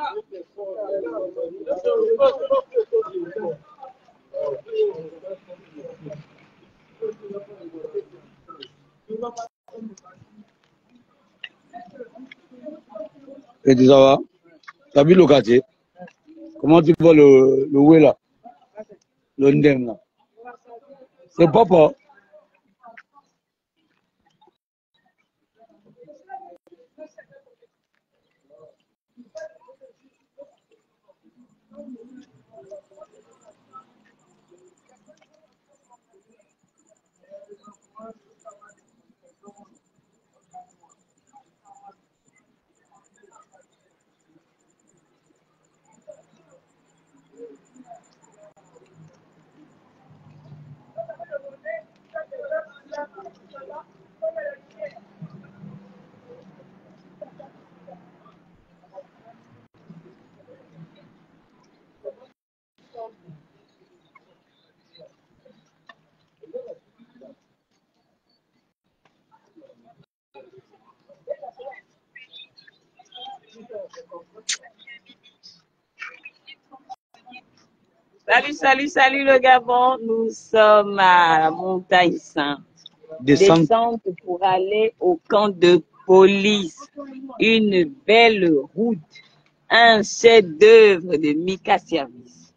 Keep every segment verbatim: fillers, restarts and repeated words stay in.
Et tu vas, tu as vu le quartier? Comment tu vois le, le ouais là? Le ndem là? C'est papa. Salut, salut, salut le Gabon. Nous sommes à la Montagne Sainte. Descente. Descente pour aller au camp de police. Une belle route. Un chef-d'œuvre de Mika Service.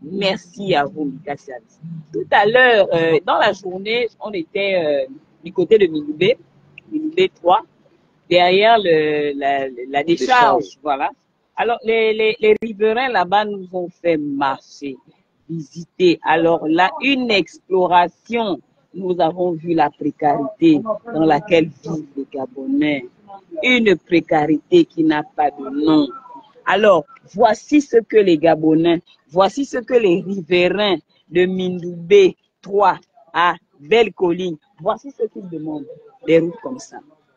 Merci à vous, Mika Service. Tout à l'heure, euh, dans la journée, on était euh, du côté de Mindoubé, Mindoubé trois, derrière le, la, la décharge. décharge. Voilà. Alors, les, les, les riverains là-bas nous ont fait marcher, visiter. Alors là, une exploration. Nous avons vu la précarité dans laquelle vivent les Gabonais. Une précarité qui n'a pas de nom. Alors, voici ce que les Gabonais, voici ce que les riverains de Mindoubé trois à Belle-Colline, voici ce qu'ils demandent. Des routes comme ça.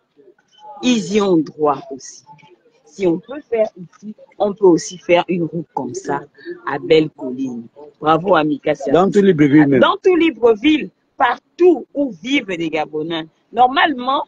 Ils y ont droit aussi. Si on peut faire ici, on peut aussi faire une route comme ça à Belle-Colline. Bravo, Mika Service. Dans tout Libreville même. Dans tout Libreville, partout où vivent des Gabonais. Normalement,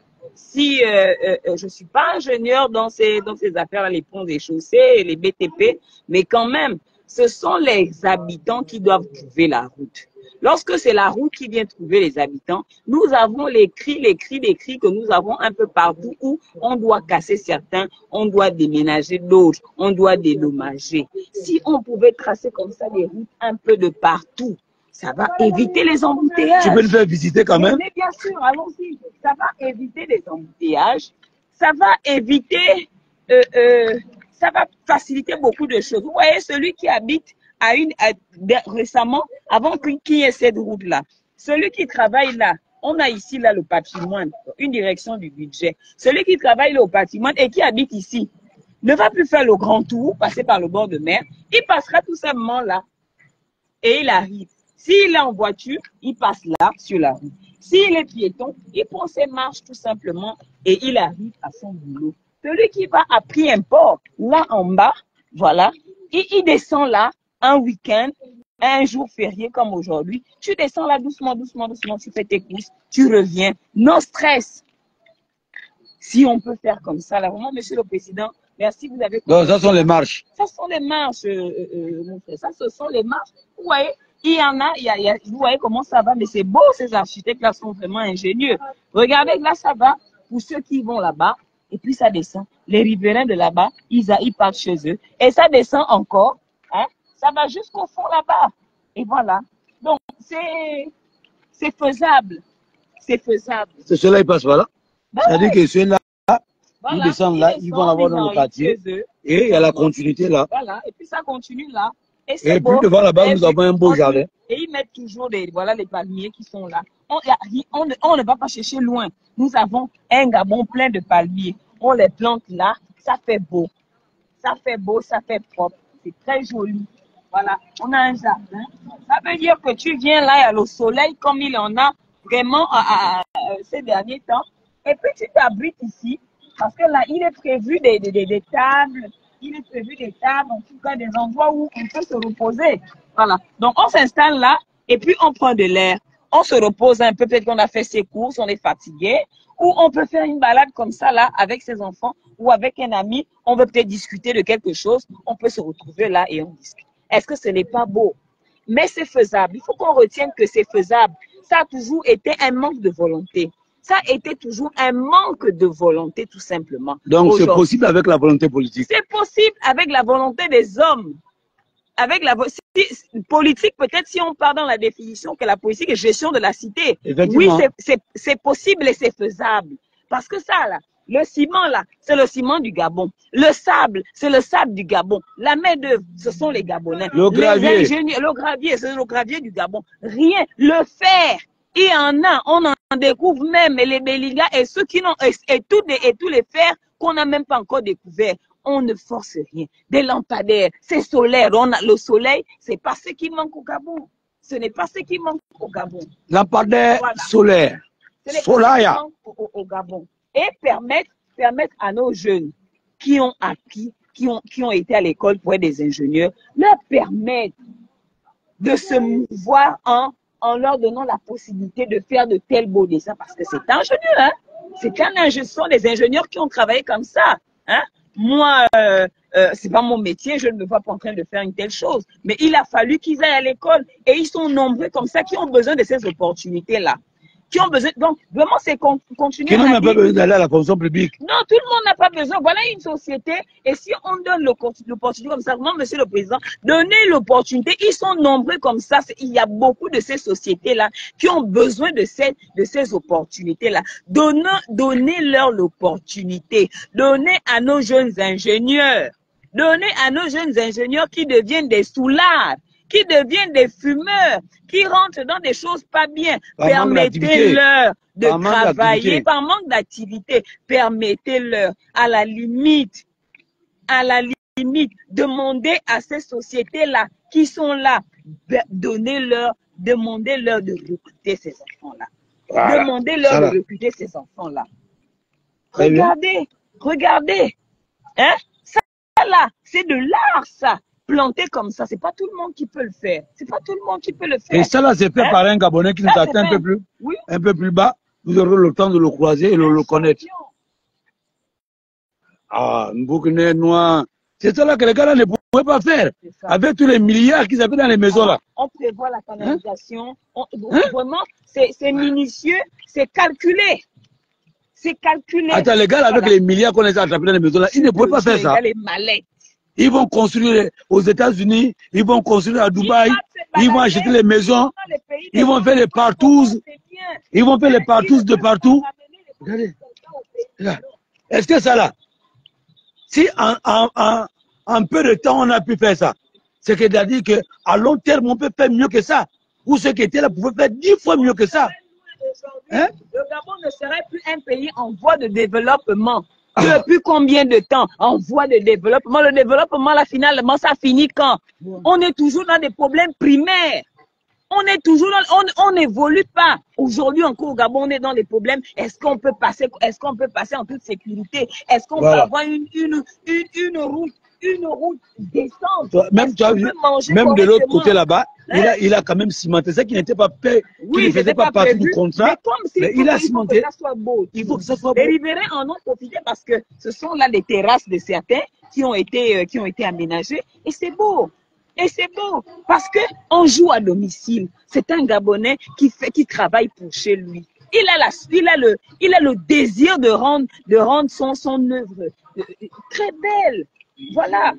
si euh, euh, je ne suis pas ingénieur dans ces, dans ces affaires, les ponts et chaussées, les B T P, mais quand même, ce sont les habitants qui doivent trouver la route. Lorsque c'est la route qui vient trouver les habitants, nous avons les cris, les cris, les cris que nous avons un peu partout où on doit casser certains, on doit déménager d'autres, on doit dédommager. Si on pouvait tracer comme ça des routes un peu de partout, ça va éviter les embouteillages. Tu peux le faire visiter quand même? Mais bien sûr, allons-y. Ça va éviter les embouteillages. Ça va éviter, euh, euh, ça va faciliter beaucoup de choses. Vous voyez, celui qui habite à une, à, récemment, avant qu'il y ait cette route-là, celui qui travaille là, on a ici là le patrimoine, une direction du budget. Celui qui travaille là au patrimoine et qui habite ici ne va plus faire le grand tour, passer par le bord de mer. Il passera tout simplement là et il arrive. S'il est en voiture, il passe là, sur la route. S'il est piéton, il prend ses marches tout simplement et il arrive à son boulot. Celui qui va à Prix-Import, là en bas, voilà, il, il descend là un week-end, un jour férié comme aujourd'hui. Tu descends là doucement, doucement, doucement, tu fais tes courses, tu reviens. Non stress. Si on peut faire comme ça, là, vraiment, monsieur le président, merci, vous avez... Non, ça sont les marches. Ça sont les marches, euh, euh, mon frère. Ça, ce sont les marches. Vous voyez, il y en a, il y a, il y a, vous voyez comment ça va, mais c'est beau, ces architectes-là sont vraiment ingénieux. Regardez, là, ça va pour ceux qui vont là-bas, et puis ça descend. Les riverains de là-bas, ils, ils partent chez eux, et ça descend encore, hein, ça va jusqu'au fond là-bas. Et voilà. Donc, c'est, c'est faisable. C'est faisable. C'est ceux-là, ils passent par là. Ben C'est-à-dire oui. que ceux-là, Voilà, ils descendent là, ils vont l'avoir dans le quartier. Et il y a la continuité là. Voilà, et puis ça continue là. Et, et puis devant là-bas, nous avons un beau jardin. Et ils mettent toujours des, voilà, les palmiers qui sont là. On, y a, on, ne, on ne va pas chercher loin. Nous avons un Gabon plein de palmiers. On les plante là, ça fait beau. Ça fait beau, ça fait propre. C'est très joli. Voilà, on a un jardin. Ça veut dire que tu viens là, il y a le soleil comme il en a vraiment à, à, à, ces derniers temps. Et puis tu t'abrites ici. Parce que là, il est prévu des, des, des, des tables, il est prévu des tables, en tout cas des endroits où on peut se reposer. Voilà. Donc, on s'installe là et puis on prend de l'air. On se repose un peu, peut-être qu'on a fait ses courses, on est fatigué. Ou on peut faire une balade comme ça là avec ses enfants. ou avec un ami, on veut peut-être discuter de quelque chose, on peut se retrouver là et on discute. Est-ce que ce n'est pas beau? Mais c'est faisable. Il faut qu'on retienne que c'est faisable. Ça a toujours été un manque de volonté. Ça a été toujours un manque de volonté, tout simplement. Donc, c'est possible avec la volonté politique. C'est possible avec la volonté des hommes. Avec la si, politique, peut-être si on part dans la définition que la politique est gestion de la cité. Oui, c'est possible et c'est faisable. Parce que ça, là, le ciment, là, c'est le ciment du Gabon. Le sable, c'est le sable du Gabon. La main-d'œuvre, ce sont les Gabonais. Le gravier. Le gravier, c'est le gravier du Gabon. Rien. Le fer, il y en a, on en découvre même, et les Béligas et ceux qui n'ont, et, et, tous les, et tous les fers qu'on n'a même pas encore découvert. On ne force rien. Des lampadaires, c'est solaire. On a le soleil, c'est pas ce qui manque au Gabon. Ce n'est pas ce qui manque au Gabon. Lampadaire voilà. Solaire. Solaya. Au, au, au Gabon. Et permettre, permettre à nos jeunes qui ont appris, qui ont, qui ont été à l'école pour être des ingénieurs, leur permettre de se mouvoir en, en leur donnant la possibilité de faire de tels beaux dessins. Parce que c'est ingénieux, hein. C'est un ingénieur, ce sont des ingénieurs qui ont travaillé comme ça, hein. Moi, euh, euh, c'est pas mon métier, je ne me vois pas en train de faire une telle chose. Mais il a fallu qu'ils aillent à l'école et ils sont nombreux comme ça qui ont besoin de ces opportunités-là. Qui ont besoin, donc vraiment c'est con, continuer. Qui n'ont même pas besoin d'aller à la fonction publique. Non, tout le monde n'a pas besoin. Voilà une société et si on donne l'opportunité comme ça, non, monsieur le président, donnez l'opportunité. Ils sont nombreux comme ça. Il y a beaucoup de ces sociétés-là qui ont besoin de ces, de ces opportunités-là. Donnez, donnez-leur l'opportunité. Donnez à nos jeunes ingénieurs. Donnez à nos jeunes ingénieurs qui deviennent des soulards, qui deviennent des fumeurs, qui rentrent dans des choses pas bien. Permettez-leur de par travailler par manque d'activité. Permettez-leur, à la limite, à la limite, demander à ces sociétés-là qui sont là, donnez-leur, demandez-leur de recruter ces enfants-là. Voilà. Demandez-leur de recruter ces enfants-là. Regardez, regardez, hein, ça là, c'est de l'art, ça. Planter comme ça, c'est pas tout le monde qui peut le faire. C'est pas tout le monde qui peut le faire. Et ça là, c'est fait hein? par un Gabonais qui nous atteint un peu plus, oui. un peu plus bas. Vous aurez le temps de le croiser et de le connaître. Ah, Mboukené noir. C'est ça là que les gars là ne pouvaient pas faire. Avec tous les milliards qu'ils avaient dans les maisons là. On prévoit la canalisation. Hein? On, hein? Vraiment, c'est minutieux, c'est calculé. C'est calculé. Attends, les gars là, avec voilà. les milliards qu'on les a attrapés dans les maisons là, ils ne pouvaient pas faire ça. Les mallettes. Ils vont construire aux États-Unis, ils vont construire à Dubaï, ils vont acheter les maisons, ils vont faire les partous, ils vont faire les partous de partout. Regardez. Est-ce que ça là, si en, en, en, en peu de temps on a pu faire ça, c'est c'est-à-dire qu'à long terme on peut faire mieux que ça. Ou ceux qui étaient là pouvaient faire dix fois mieux que ça. Hein? Le Gabon ne serait plus un pays en voie de développement. Depuis combien de temps en voie de développement? Le développement, là, finalement, ça finit quand? On est toujours dans des problèmes primaires. On est toujours dans, on n'évolue pas. Aujourd'hui, encore au Gabon, on est dans des problèmes. Est-ce qu'on peut passer, est-ce qu'on peut passer en toute sécurité? Est-ce qu'on voilà. peut avoir une, une, une, une route, une route décente? Toi, même, tu as vu, même de l'autre côté là-bas, hein? il, a, il a quand même cimenté ça qui n'était pas fait, oui, qui ne faisait pas, pas partie du contrat. Mais comme si mais il, il a cimenté. Il faut que ça soit beau. Il faut que ça soit beau. Les riverains en ont profité parce que ce sont là les terrasses de certains qui ont été, euh, qui ont été aménagées et c'est beau. Et c'est beau parce que on joue à domicile. C'est un Gabonais qui fait, qui travaille pour chez lui. Il a la, il a le, il a le désir de rendre, de rendre son, son œuvre euh, très belle. Voilà.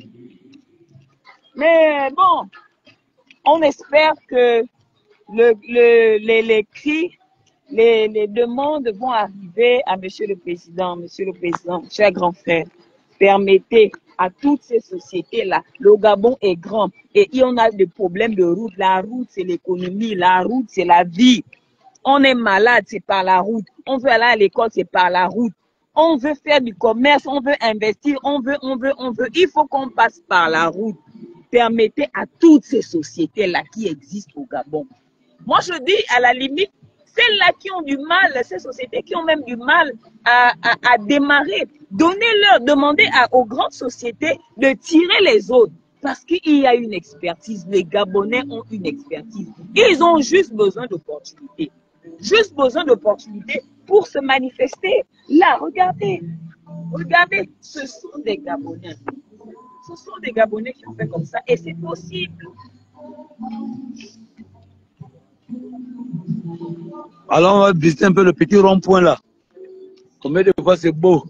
Mais bon, on espère que le, le, les, les cris, les, les demandes vont arriver à Monsieur le Président. Monsieur le Président, cher grand frère, permettez à toutes ces sociétés-là. Le Gabon est grand et on a des problèmes de route. La route, c'est l'économie. La route, c'est la vie. On est malade, c'est par la route. On veut aller à l'école, c'est par la route. On veut faire du commerce, on veut investir, on veut, on veut, on veut. Il faut qu'on passe par la route. Permettez à toutes ces sociétés-là qui existent au Gabon. Moi, je dis, à la limite, celles-là qui ont du mal, ces sociétés qui ont même du mal à, à, à démarrer, donnez-leur, demandez à, aux grandes sociétés de tirer les autres. Parce qu'il y a une expertise. Les Gabonais ont une expertise. Ils ont juste besoin d'opportunités. Juste besoin d'opportunités pour se manifester. Là, regardez. Regardez, ce sont des Gabonais. Ce sont des Gabonais qui ont fait comme ça et c'est possible. Alors, on va visiter un peu le petit rond-point là. Combien de fois c'est beau.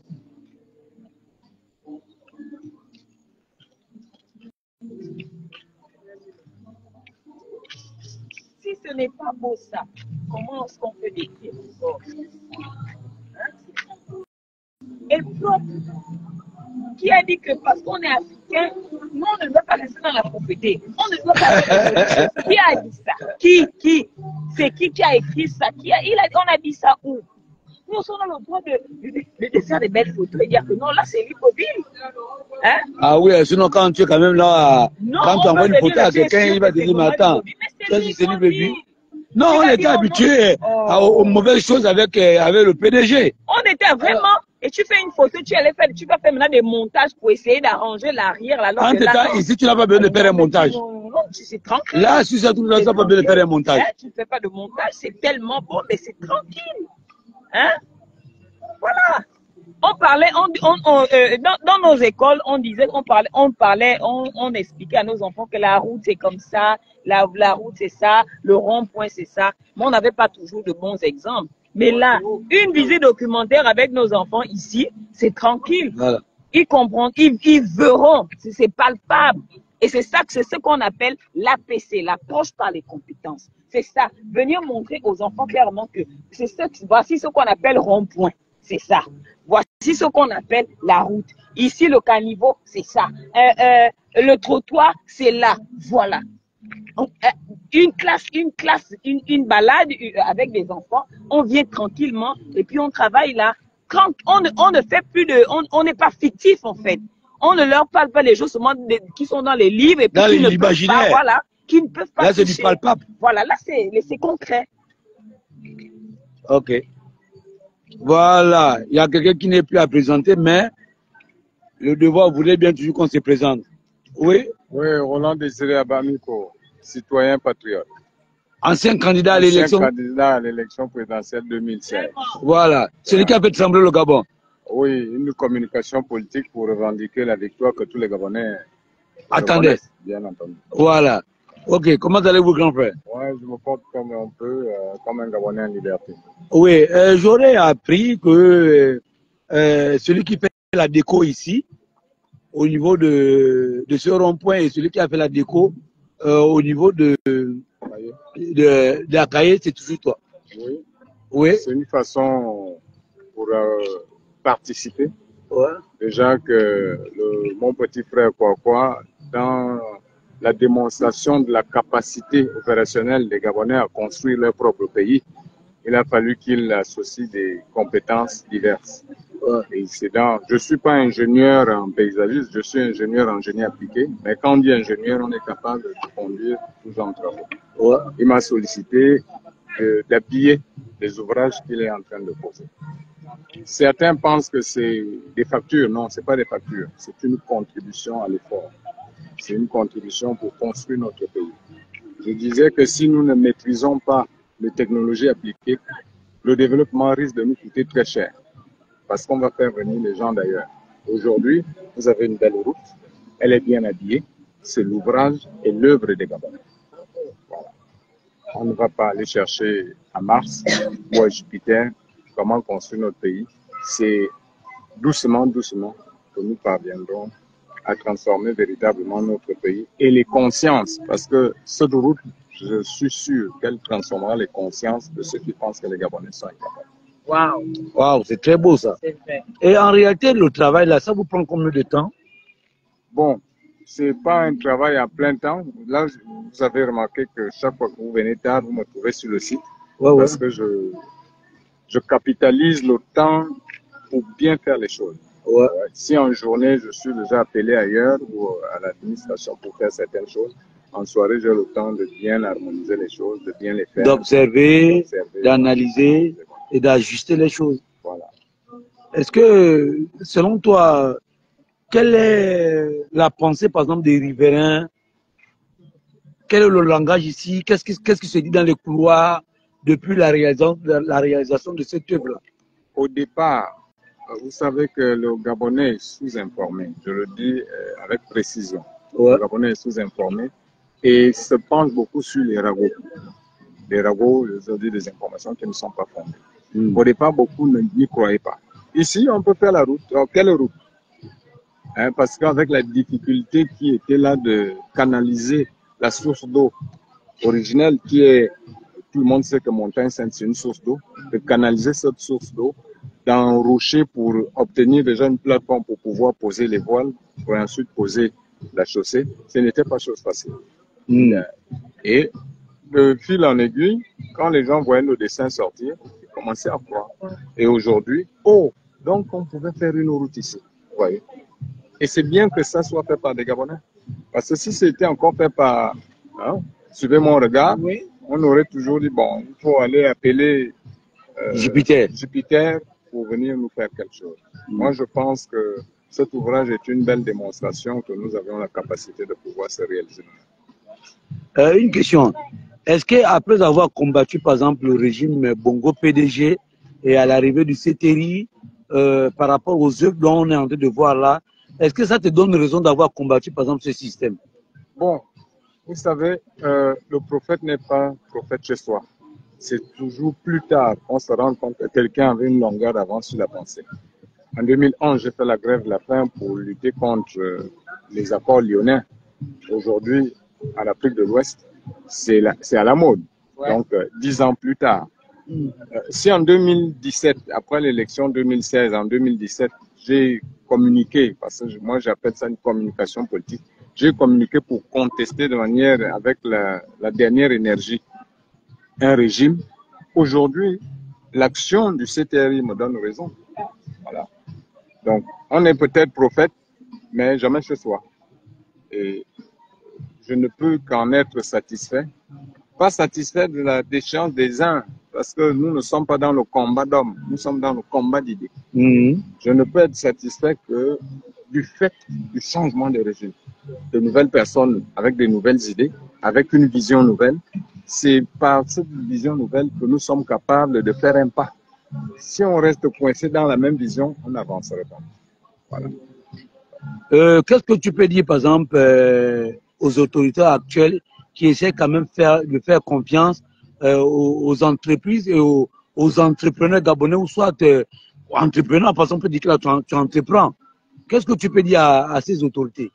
Si ce n'est pas beau ça, comment est-ce qu'on peut décrire encore? Hein? Et propre. Qui a dit que parce qu'on est africain, nous on ne doit pas rester dans la pauvreté. On ne doit pas faire de... Qui a dit ça? Qui? Qui? C'est qui qui a écrit ça? Qui a... Il a... On a dit ça où? Nous on a le droit de, de, de, de faire des belles photos et dire que non, là c'est l'hypobile. Hein? Ah oui, sinon quand tu es quand même là, non, quand tu envoies une photo à quelqu'un, il va te dire, mais attends, ça c'est l'hypobile. Non, on était habitué aux mauvaises choses avec, avec le P D G. On était vraiment... Et tu fais une photo, tu allais faire, tu vas faire maintenant des montages pour essayer d'arranger l'arrière. En tout cas, ici, tu n'as pas besoin de faire un montage. Non, non, c'est tranquille. Là, si ça, tu n'as pas besoin de faire un montage. Tu ne fais pas de montage, c'est tellement bon, mais c'est tranquille. Hein? Voilà. On parlait, on, on, on, euh, dans, dans nos écoles, on disait, on parlait, on parlait, on, on expliquait à nos enfants que la route c'est comme ça, la, la route c'est ça, le rond-point c'est ça. Mais on n'avait pas toujours de bons exemples. Mais là, une visite documentaire avec nos enfants ici, c'est tranquille. Voilà. Ils comprennent, ils, ils verront, c'est palpable. Et c'est ça que c'est ce qu'on appelle l'A P C, l'approche par les compétences. C'est ça, venir montrer aux enfants clairement que c'est ça, voici ce qu'on appelle rond-point, c'est ça. Voici ce qu'on appelle la route. Ici, le caniveau, c'est ça. Euh, euh, le trottoir, c'est là. Voilà. Donc, une classe, une classe, une, une balade avec des enfants, on vient tranquillement et puis on travaille là. Quand on, on ne fait plus de, on n'est pas fictif en fait. On ne leur parle pas des choses seulement de, qui sont dans les livres et puis dans qui ne peuvent pas, voilà, qui ne peuvent pas. Là, c'est du palpable. Voilà, là c'est concret. Ok. Voilà, il y a quelqu'un qui n'est plus à présenter, mais le devoir voudrait bien toujours qu'on se présente. Oui. Oui, Roland Désiré Abamiko, citoyen patriote. Ancien candidat à l'élection. Ancien candidat à l'élection présidentielle deux mille seize. Voilà, celui qui a fait trembler le Gabon. Oui, une communication politique pour revendiquer la victoire que tous les Gabonais attendaient. Bien entendu. Voilà. Ok, comment allez-vous, grand frère? Oui, je me porte comme un peu, euh, comme un Gabonais en liberté. Oui, euh, j'aurais appris que euh, celui qui fait la déco ici, au niveau de, de ce rond-point, et celui qui a fait la déco euh, au niveau de, de, de, de la cahier, c'est toujours toi. Oui. Oui. C'est une façon pour euh, participer. Ouais. Déjà que le, mon petit frère Kwakwa, dans la démonstration de la capacité opérationnelle des Gabonais à construire leur propre pays, il a fallu qu'il associe des compétences diverses. Ouais. Et c'est dans, je ne suis pas ingénieur en paysagiste, je suis ingénieur en génie appliqué, mais quand on dit ingénieur, on est capable de conduire tous les travaux. Ouais. Il m'a sollicité d'appuyer les ouvrages qu'il est en train de poser. Certains pensent que c'est des factures. Non, ce n'est pas des factures. C'est une contribution à l'effort. C'est une contribution pour construire notre pays. Je disais que si nous ne maîtrisons pas les technologies appliquées, le développement risque de nous coûter très cher. Parce qu'on va faire venir les gens d'ailleurs. Aujourd'hui, vous avez une belle route. Elle est bien habillée. C'est l'ouvrage et l'œuvre des Gabonais. Voilà. On ne va pas aller chercher à Mars ou à Jupiter comment construire notre pays. C'est doucement, doucement que nous parviendrons à transformer véritablement notre pays et les consciences. Parce que cette route, je suis sûr qu'elle transformera les consciences de ceux qui pensent que les Gabonais sont incapables. Waouh! Waouh, c'est très beau ça. C'est vrai. Et en réalité, le travail là, ça vous prend combien de temps? Bon, c'est pas un travail à plein temps. Là, vous avez remarqué que chaque fois que vous venez tard, vous me trouvez sur le site. Ouais, parce ouais. que je, je capitalise le temps pour bien faire les choses. Ouais. Si en journée, je suis déjà appelé ailleurs ou à l'administration pour faire certaines choses, en soirée, j'ai le temps de bien harmoniser les choses, de bien les faire. D'observer, d'analyser et d'ajuster les choses. Voilà. Est-ce que, selon toi, quelle est la pensée, par exemple, des riverains? Quel est le langage ici? Qu'est-ce qui, qu'est-ce qui se dit dans les couloirs depuis la réalisation, la réalisation de cette œuvre-là? Au départ, vous savez que le Gabonais est sous-informé, je le dis euh, avec précision. Ouais. Le Gabonais est sous-informé et se penche beaucoup sur les ragots. Les ragots, je dis des informations qui ne sont pas fondées. Mm. Au départ, beaucoup n'y croyaient pas. Ici, on peut faire la route. Alors, quelle route? Hein, parce qu'avec la difficulté qui était là de canaliser la source d'eau originelle, qui est, tout le monde sait que Montagne Sainte, c'est une source d'eau, de canaliser cette source d'eau dans un rocher pour obtenir déjà une plateforme pour pouvoir poser les voiles, pour ensuite poser la chaussée, ce n'était pas chose facile. Mm. Et de fil en aiguille, quand les gens voyaient nos dessins sortir, ils commençaient à croire. Et aujourd'hui, oh, donc on pouvait faire une route ici. Vous voyez. Et c'est bien que ça soit fait par des Gabonais. Parce que si c'était encore fait par, hein, suivez mon regard, oui, on aurait toujours dit, bon, il faut aller appeler euh, Jupiter. Jupiter pour venir nous faire quelque chose. Mm. Moi, je pense que cet ouvrage est une belle démonstration que nous avions la capacité de pouvoir se réaliser. Euh, une question. Est-ce qu'après avoir combattu, par exemple, le régime Bongo P D G et à l'arrivée du C T R I, euh, par rapport aux œuvres dont on est en train de voir là, est-ce que ça te donne raison d'avoir combattu, par exemple, ce système? Bon, vous savez, euh, le prophète n'est pas prophète chez soi. C'est toujours plus tard qu'on se rend compte que quelqu'un avait une longueur d'avance sur la pensée. En deux mille onze, j'ai fait la grève de la faim pour lutter contre euh, les accords lyonnais. Aujourd'hui, en Afrique de l'Ouest, c'est à la mode. Ouais. Donc, euh, dix ans plus tard. Mm. Euh, si en deux mille dix-sept, après l'élection deux mille seize, en deux mille dix-sept, j'ai communiqué, parce que moi j'appelle ça une communication politique, j'ai communiqué pour contester de manière, avec la, la dernière énergie, un régime. Aujourd'hui, l'action du C T R I me donne raison. Voilà. Donc, on est peut-être prophète, mais jamais chez soi. Et je ne peux qu'en être satisfait. Pas satisfait de la déchéance des uns, parce que nous ne sommes pas dans le combat d'hommes, nous sommes dans le combat d'idées. Mmh. Je ne peux être satisfait que du fait du changement de régime. De nouvelles personnes avec de nouvelles idées, avec une vision nouvelle. C'est par cette vision nouvelle que nous sommes capables de faire un pas. Si on reste coincé dans la même vision, on n'avancerait pas. Voilà. Euh, Qu'est-ce que tu peux dire, par exemple, euh, aux autorités actuelles qui essaient quand même faire, de faire confiance euh, aux, aux entreprises et aux, aux entrepreneurs gabonais, ou soit euh, entrepreneurs, parce qu'on peut dire que là, tu, tu entreprends. Qu'est-ce que tu peux dire à, à ces autorités?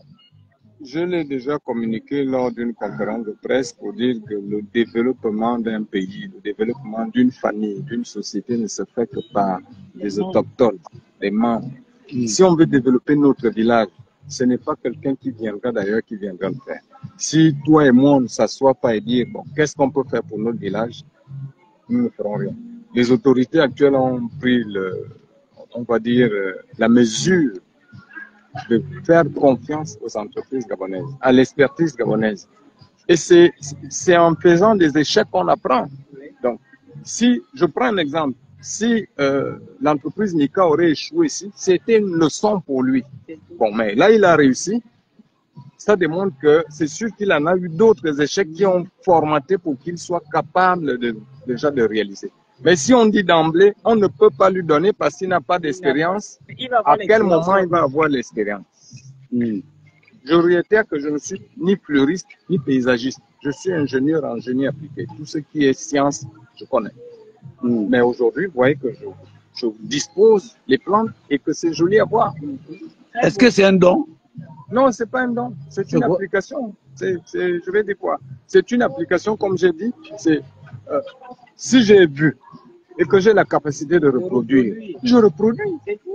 Je l'ai déjà communiqué lors d'une conférence de presse pour dire que le développement d'un pays, le développement d'une famille, d'une société ne se fait que par les autochtones, les membres. Mmh. Si on veut développer notre village, ce n'est pas quelqu'un qui viendra d'ailleurs qui viendra le faire. Si toi et moi, on ne s'assoit pas et dire, bon, qu'est-ce qu'on peut faire pour notre village, nous ne ferons rien. Les autorités actuelles ont pris, le, on va dire, la mesure de faire confiance aux entreprises gabonaises, à l'expertise gabonaise. Et c'est en faisant des échecs qu'on apprend. Donc, si je prends un exemple, si euh, l'entreprise Nika aurait échoué ici, c'était une leçon pour lui. Bon, mais là, il a réussi. Ça démontre que c'est sûr qu'il en a eu d'autres échecs qui ont formaté pour qu'il soit capable de, déjà de réaliser. Mais si on dit d'emblée, on ne peut pas lui donner parce qu'il n'a pas d'expérience, à quel moment il va avoir l'expérience? Mmh. Je réitère que je ne suis ni fleuriste, ni paysagiste. Je suis ingénieur en génie appliqué. Tout ce qui est science, je connais. Mmh. Mais aujourd'hui, vous voyez que je, je dispose les plantes et que c'est joli à voir. Est-ce que c'est un don? Non, c'est pas un don. C'est une application. C'est, c'est, je vais dire quoi? C'est une application, comme j'ai dit. C'est euh, si j'ai vu et que j'ai la capacité de reproduire, je reproduis.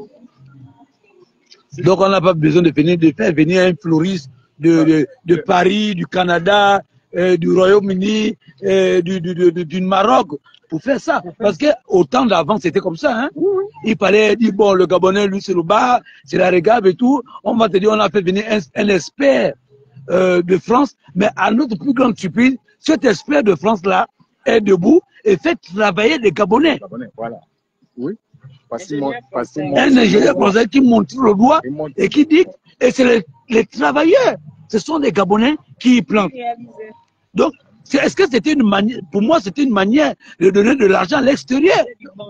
Donc, on n'a pas besoin de, venir, de faire venir un fleuriste de, de, de Paris, du Canada, euh, du Royaume-Uni, euh, du, du, du, du Maroc pour faire ça. Parce qu'au temps d'avant, c'était comme ça. Hein? Il fallait dire, bon, le Gabonais, lui, c'est le bas, c'est la régave et tout. On va te dire, on a fait venir un, un expert euh, de France. Mais à notre plus grande surprise, cet expert de France-là est debout et fait travailler les Gabonais. Gabonais, voilà. Oui. Parce mon, parce mon, un ingénieur français qui montre le doigt et qui dit, et c'est les, les travailleurs, ce sont les Gabonais qui y plantent. Donc, Est-ce que c'était une manière, pour moi, c'était une manière de donner de l'argent à l'extérieur.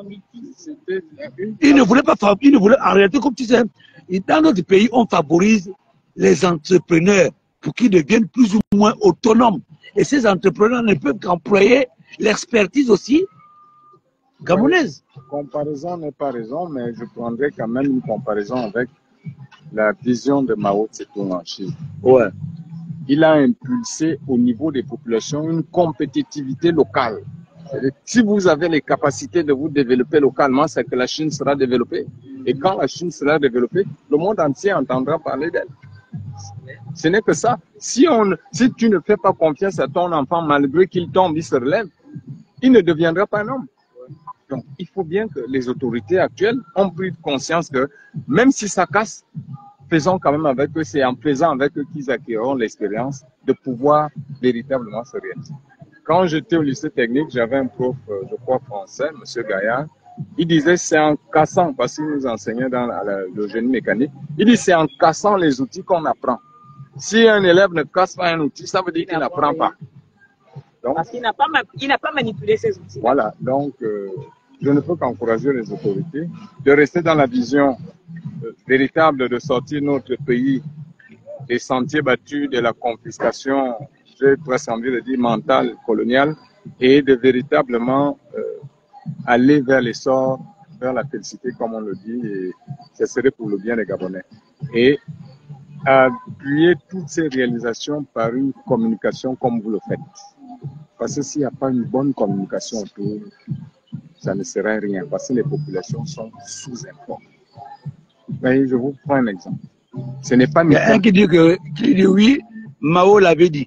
Ils ne voulaient pas, ils ne voulaient, en réalité, comme tu sais, dans notre pays, on favorise les entrepreneurs pour qu'ils deviennent plus ou moins autonomes. Et ces entrepreneurs ne peuvent qu'employer l'expertise aussi gabonaise. Oui, comparaison n'est pas raison, mais je prendrais quand même une comparaison avec la vision de Mao Tse-tung en Chine. Ouais. Il a impulsé au niveau des populations une compétitivité locale. Si vous avez les capacités de vous développer localement, c'est que la Chine sera développée. Et quand la Chine sera développée, le monde entier entendra parler d'elle. Ce n'est que ça. Si, on, si tu ne fais pas confiance à ton enfant, malgré qu'il tombe, il se relève, il ne deviendra pas un homme. Donc, il faut bien que les autorités actuelles ont pris conscience que même si ça casse, faisons quand même avec eux, c'est en faisant avec eux qu'ils acquerront l'expérience de pouvoir véritablement se réaliser. Quand j'étais au lycée technique, j'avais un prof, je crois français, M. Gaillard, il disait c'est en cassant, parce qu'il nous enseignait dans la, la, le génie mécanique, il dit c'est en cassant les outils qu'on apprend. Si un élève ne casse pas un outil, ça veut dire qu'il n'apprend pas. Donc, parce qu'il n'a pas, pas manipulé ces outils. Voilà, donc euh, je ne peux qu'encourager les autorités de rester dans la vision véritable de sortir notre pays des sentiers battus de la confiscation, j'ai presque envie de dire mentale, coloniale, et de véritablement euh, aller vers l'essor, vers la félicité, comme on le dit, et ce serait pour le bien des Gabonais. Et appuyer toutes ces réalisations par une communication comme vous le faites. Parce que s'il n'y a pas une bonne communication autour, ça ne serait rien, parce que les populations sont sous-informées. Mais je vous prends un exemple. Ce n'est pas... Il y a un qui dit, que, qui dit oui, Mao l'avait dit.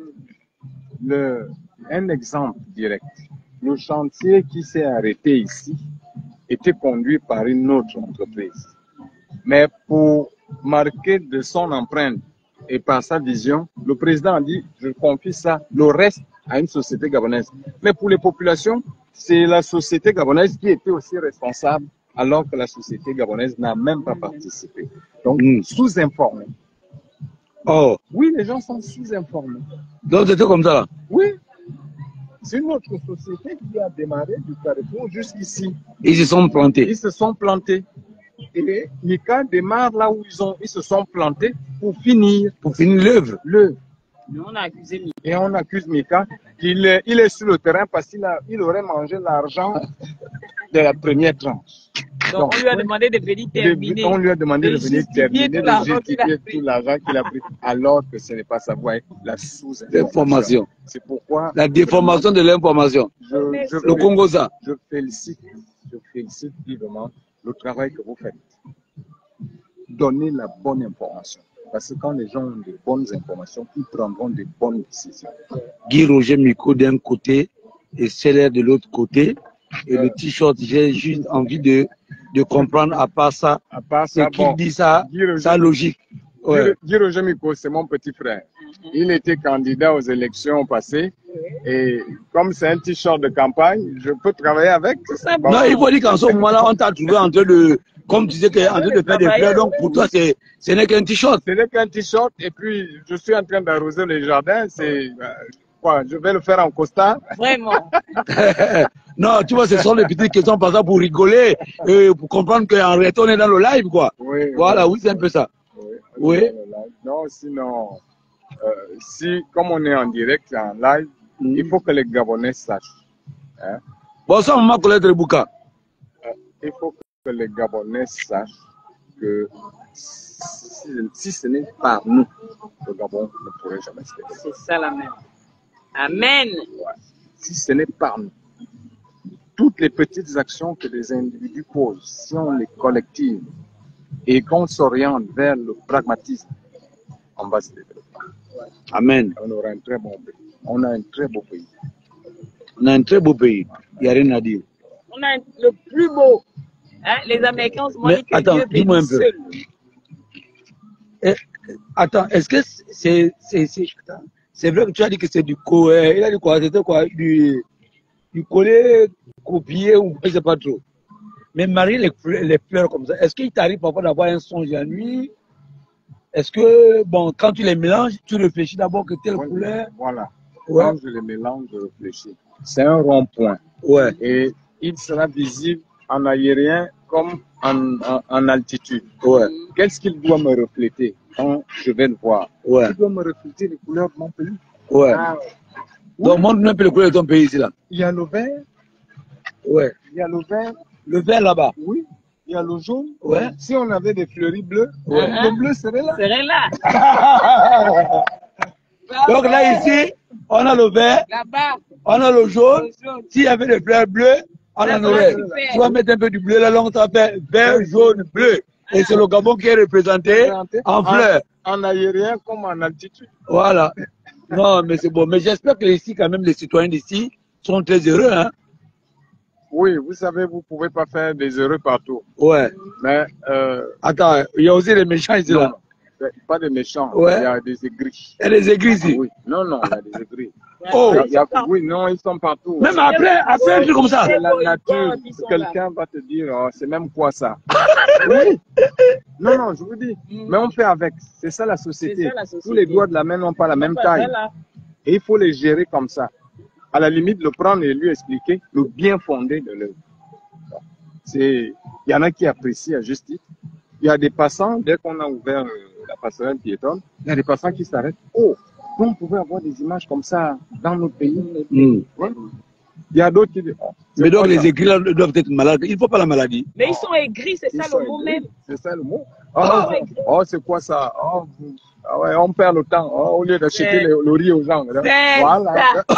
Le, un exemple direct. Le chantier qui s'est arrêté ici était conduit par une autre entreprise. Mais pour marquer de son empreinte et par sa vision, le président a dit, je confie ça, le reste, à une société gabonaise. Mais pour les populations, c'est la société gabonaise qui était aussi responsable, alors que la société gabonaise n'a même pas participé. Donc, mmh. sous-informés. Oh. Oui, les gens sont sous-informés. Donc, c'était comme ça là? Oui. C'est une autre société qui a démarré du Carrefour jusqu'ici. Ils se sont plantés. Ils se sont plantés. Et Mika démarre là où ils, ont, ils se sont plantés pour finir. Pour finir l'œuvre. L'œuvre. Mais on a accusé Mika. Et on accuse Mika qu'il est, il est sur le terrain parce qu'il a, il aurait mangé l'argent de la première tranche. Donc, Donc on lui a demandé de venir terminer. On lui a demandé de, de venir terminer, de justifier tout l'argent qu'il a pris, alors que ce n'est pas ça. Vous voyez, la sous-information. C'est pourquoi... La déformation de l'information. Le Congo, ça. Je félicite, je félicite vivement le travail que vous faites. Donnez la bonne information. Parce que quand les gens ont de bonnes informations, ils prendront de bonnes décisions. Guy Roger Miko d'un côté et Célère de l'autre côté. Et euh, le t-shirt, j'ai juste envie de, de comprendre à part ça, à part ça, ce qu'il bon, dit ça, sa logique. Ouais. Guy Roger Miko, c'est mon petit frère. Il était candidat aux élections passées. Et comme c'est un t-shirt de campagne, je peux travailler avec. Bon. Non, il faut dire qu'en ce moment-là, on t'a trouvé en train de, comme tu disais, en train de faire des fleurs. Donc pour toi, c'est, ce n'est qu'un t-shirt. Ce n'est qu'un t-shirt. Et puis, je suis en train d'arroser les jardins. C'est quoi? Je vais le faire en costard. Vraiment. Non, tu vois, ce sont des petites questions par ça pour rigoler, et pour comprendre qu'en réalité, on est dans le live, quoi. Oui, voilà, oui, oui, c'est un peu ça. Oui. oui. Non, sinon, euh, si, comme on est en direct, en live, mm. il faut que les Gabonais sachent. Hein? Bon, ça, maman, Colette Rebouka. Euh, il faut que les Gabonais sachent que si, si ce n'est pas nous, le Gabon ne pourrait jamais se faire. C'est ça la même. Amen. Ouais. Si ce n'est pas nous, toutes les petites actions que les individus posent, si on les collective et qu'on s'oriente vers le pragmatisme, on va se développer. Amen. On aura un très bon pays. On a un très beau pays. On a un très beau pays. Il n'y a rien à dire. On a le plus beau. Hein? Les Américains ont demandé que attends, Dieu dis-moi un peu. Seul. Et, attends, est-ce que c'est c'est vrai que tu as dit que c'est du co, euh, il a dit quoi? C'était quoi? Du, du collé copié ou je ne sais pas trop. Mais marier les, les fleurs comme ça, est-ce qu'il t'arrive parfois d'avoir un songe la nuit? Est-ce que, bon, quand tu les mélanges, tu réfléchis d'abord que telle voilà. couleur? Voilà. Ouais. Quand je les mélange, je réfléchis. C'est un rond-point. Ouais. Et il sera visible en aérien comme en, en, en altitude. Ouais. Qu'est-ce qu'il doit me refléter quand je vais le voir? Ouais. Il doit me refléter les couleurs de mon pays. Ouais. Ah, Donc, montre-nous un peu les couleurs de ton pays ici, là. il y a le vert, Ouais. il y a le vert, Le vert là-bas. oui, il y a le jaune. Ouais. Si on avait des fleuris bleus, Ouais. le bleu serait là. Serait là. Donc là, ici, on a le vert, Là-bas. on a le jaune. Le jaune. S'il y avait des fleurs bleues, on Ça en serait aurait. super. Tu vas mettre un peu du bleu là, donc ça fait vert, jaune, bleu. Et c'est le Gabon qui est représenté en fleurs. En aérien comme en altitude. Voilà. Non, mais c'est bon. Mais j'espère que ici, quand même, les citoyens d'ici sont très heureux, hein. Oui, vous savez, vous pouvez pas faire des heureux partout. Ouais. Mais euh, Attends, il y a aussi les méchants ici, non, là. non, pas des méchants. Ouais. Il y a des aigris. Il y a des églises ici. Oui. Non, non, il y a des aigris. Oh. Il y a- il y a- oui, non, ils sont partout. Même après, après un truc comme ça. C'est la nature. Quelqu'un va te dire, oh, c'est même quoi ça? Oui. Non, non, je vous dis. Mais on fait avec. C'est ça la société. C'est ça, la société. Tous les doigts de la main n'ont pas la même taille. Voilà. Et il faut les gérer comme ça. À la limite, le prendre et lui expliquer le bien fondé de l'œuvre. C'est, il y en a qui apprécient à juste titre. Il y a des passants, dès qu'on a ouvert euh, la passerelle piétonne, il y a des passants qui s'arrêtent. Oh, on pouvait avoir des images comme ça dans notre pays. Mm. Ouais. Il y a d'autres qui disent, oh, c'est Mais donc, pas les ça. écrits là doivent être malades. Il ne faut pas la maladie. Mais ils sont aigris, c'est Ils ça sont le mot aigris. même. C'est ça le mot. Ah, Oh, ouais. oh, c'est quoi ça? Oh, vous- ah ouais, on perd le temps. Oh, au lieu d'acheter C'est- le, le riz aux gens. C'est Voilà.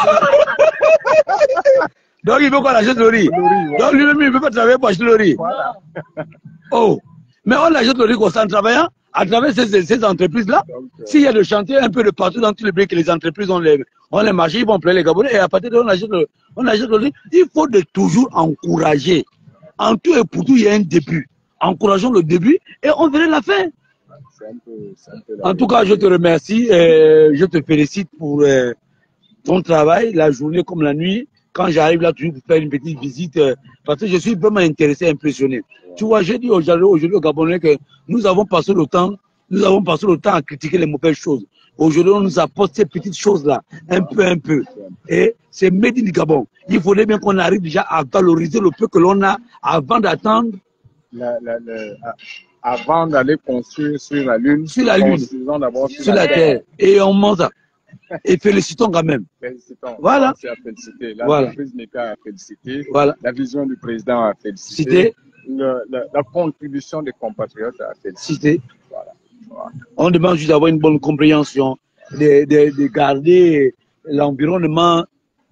Donc, il veut qu'on achète le riz. Le riz, ouais. Donc, lui-même, il ne peut pas travailler pour acheter le riz. Voilà. Oh. Mais on achète le riz comme ça en travaillant à travers ces, ces- ces entreprises-là. Donc, euh, S'il y a des chantiers un peu de partout dans tous les pays que les entreprises ont les, ont les marchés, ils vont employer les Gabonais et à partir de là, on achète le, on achète le riz. Il faut de toujours encourager. En tout et pour tout, il y a un début. Encourageons le début et on verra la fin. c'est un peu, c'est un peu la En tout cas, je te remercie et je te félicite pour euh, ton travail, la journée comme la nuit. Quand j'arrive là, toujours pour faire une petite visite, euh, parce que je suis vraiment intéressé, impressionné. Tu vois, j'ai dit aujourd'hui aujourd'hui aux Gabonais que nous avons passé le temps, nous avons passé le temps à critiquer les mauvaises choses. Aujourd'hui, on nous apporte ces petites choses-là, un peu, un peu. Et c'est made in Gabon. Il faudrait bien qu'on arrive déjà à valoriser le peu que l'on a avant d'attendre la, la, la- a- avant d'aller construire sur la Lune, Sur la Lune. construisons d'abord sur, sur la terre. Et on monte ça. Et félicitons quand même. Félicitons. Voilà. C'est à féliciter. Voilà. L'entreprise Mika a félicité. Voilà. La vision du président a félicité. Cité. Le- la, la contribution des compatriotes a félicité. Cité. Voilà. Voilà. On demande juste d'avoir une bonne compréhension, de, de, de garder l'environnement.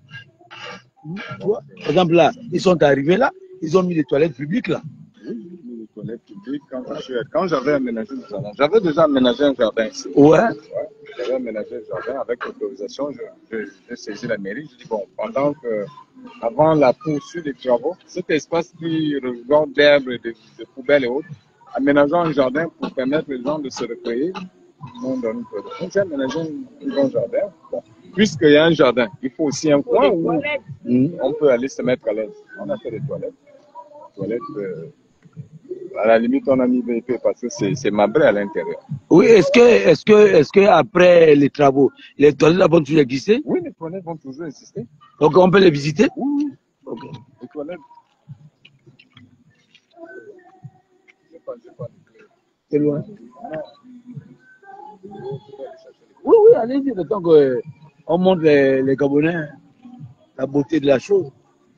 Tu vois, par exemple, là, ils sont arrivés là, ils ont mis les toilettes publiques là. Oui, les toilettes publiques, quand je suis- quand j'avais aménagé le jardin, j'avais déjà aménagé un jardin ici. Ouais. Ouais, j'avais aménagé le jardin avec l'autorisation, je- je- j'ai saisi la mairie, je dis bon, pendant que, avant la poursuite des travaux, cet espace qui regorge d'herbes, et de, de poubelles et autres, aménageons un jardin pour permettre aux gens de se recueillir. Non, dans notre jardin. Donc, j'ai aménagé un grand jardin. Bon, puisqu'il y a un jardin, il faut aussi un coin Les où toilettes. Mhm. on peut aller se mettre à l'aise. On a fait des toilettes. Toilettes, euh, à la limite, on a mis V I P parce que c'est c'est mabré à l'intérieur. Oui, est-ce que, est-ce que, est-ce que après les travaux, les toilettes là vont toujours exister? Oui, les toilettes vont toujours exister. Donc on peut les visiter? Oui, oui. Ok. Les toilettes. J'ai pas- j'ai pas de clé. C'est loin. Oui, oui, allez-y, le temps qu'on montre les, les Gabonais la beauté de la chose.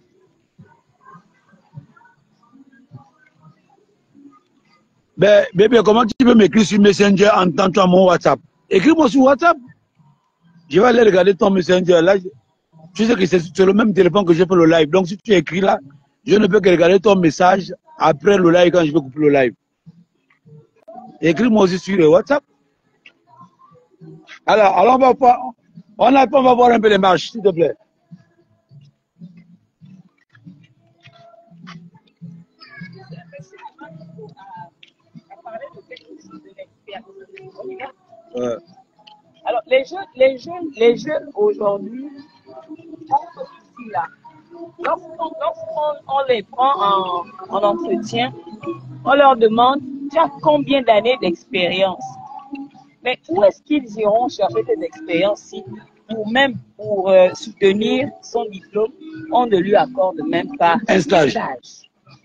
Ben, bébé, comment tu peux m'écrire sur Messenger en tentant mon WhatsApp? Écris-moi sur WhatsApp. Je vais aller regarder ton Messenger. Là, tu sais que c'est sur le même téléphone que j'ai fait le live. Donc, si tu écris là, je ne peux que regarder ton message après le live quand je vais couper le live. Écris-moi aussi sur le WhatsApp. Alors, alors on, va voir, on, a, on va voir un peu les marches, s'il te plaît. Ouais. Alors, les jeunes, les jeunes, les jeunes aujourd'hui, là, lorsqu'on lorsqu'on on les prend en, en entretien, on leur demande, tu as combien d'années d'expérience? Mais où est-ce qu'ils iront chercher cette expérience si pour même pour euh, soutenir son diplôme, on ne lui accorde même pas un stage. stage.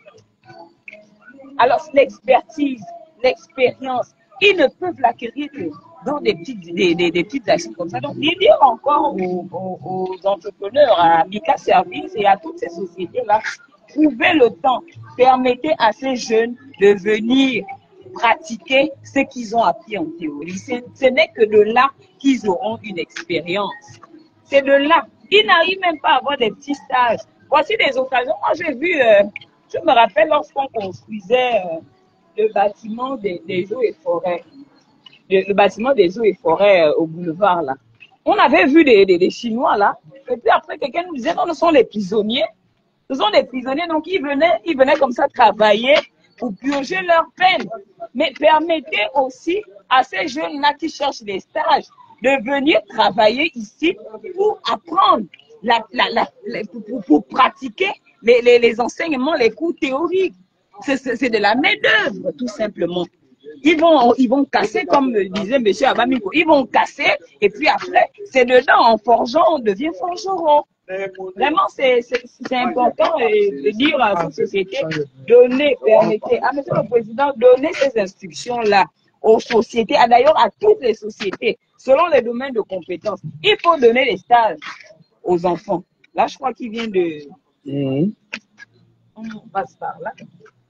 Alors, l'expertise, l'expérience, ils ne peuvent l'acquérir que dans des petites, des, des, des petites actions comme ça. Donc, il dit encore aux, aux, aux entrepreneurs, à Mika Service et à toutes ces sociétés-là, trouvez le temps, permettez à ces jeunes de venir pratiquer ce qu'ils ont appris en théorie. Ce n'est que de là qu'ils auront une expérience. C'est de là. Ils n'arrivent même pas à avoir des petits stages. Voici des occasions. Moi, j'ai vu, euh, je me rappelle lorsqu'on construisait euh, le bâtiment des, des eaux et forêts, le, le bâtiment des eaux et forêts euh, au boulevard, là. On avait vu des, des, des Chinois, là. Et puis après, quelqu'un nous disait, non, ce sont les prisonniers. Ce sont des prisonniers, donc ils venaient, ils venaient comme ça travailler pour purger leur peine. Mais permettez aussi à ces jeunes-là qui cherchent des stages de venir travailler ici pour apprendre, la, la, la, la, pour, pour pratiquer les, les, les enseignements, les cours théoriques. C'est de la main-d'œuvre, tout simplement. Ils vont, ils vont casser, comme disait M. Abamiko, ils vont casser, et puis après, c'est dedans, en forgeant, on devient forgeron. Vraiment, c'est important de dire à cette société, donner, permettez, à M. le Président, donner ces instructions-là aux sociétés, d'ailleurs à toutes les sociétés, selon les domaines de compétences. Il faut donner des stages aux enfants. Là, je crois qu'il vient de... Mmh. On passe par là.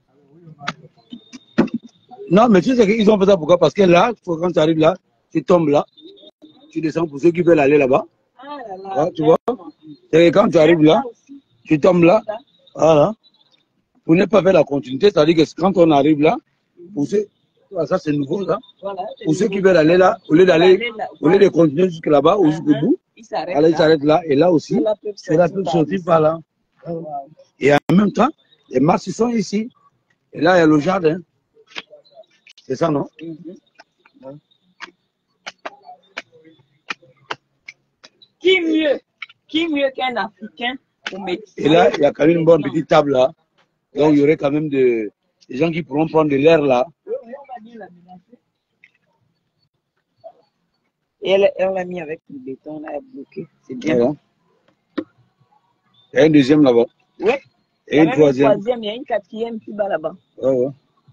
Non, mais tu sais qu'ils ont fait ça pourquoi? Parce que là, quand tu arrives là, tu tombes là, tu descends pour ceux qui veulent aller là-bas. Ah là là, ouais, tu vois? Et quand tu arrives là, tu tombes là. Voilà. Pour ne pas faire la continuité, c'est-à-dire que quand on arrive là, pour ceux, ça c'est nouveau là. Voilà, pour ceux qui veulent aller là, au lieu d'aller, au lieu de continuer jusque là-bas ou jusqu'au bout, alors ils s'arrêtent là. Et là aussi, cela peut sortir par là. Et en même temps, les masses sont ici. Et là, il y a le jardin. C'est ça, non? Mm-hmm. Qui mieux, qui mieux qu'un Africain pour médecine? Et là, il y a quand même une bonne petite table là. Donc, il y aurait quand même de, des gens qui pourront prendre de l'air là. Et elle l'a mis avec le béton, là, bloqué. C'est bien. Voilà. Il y a une deuxième là-bas. Oui. Et une troisième. Une troisième, il y a une quatrième plus bas là-bas. Ouais, ouais.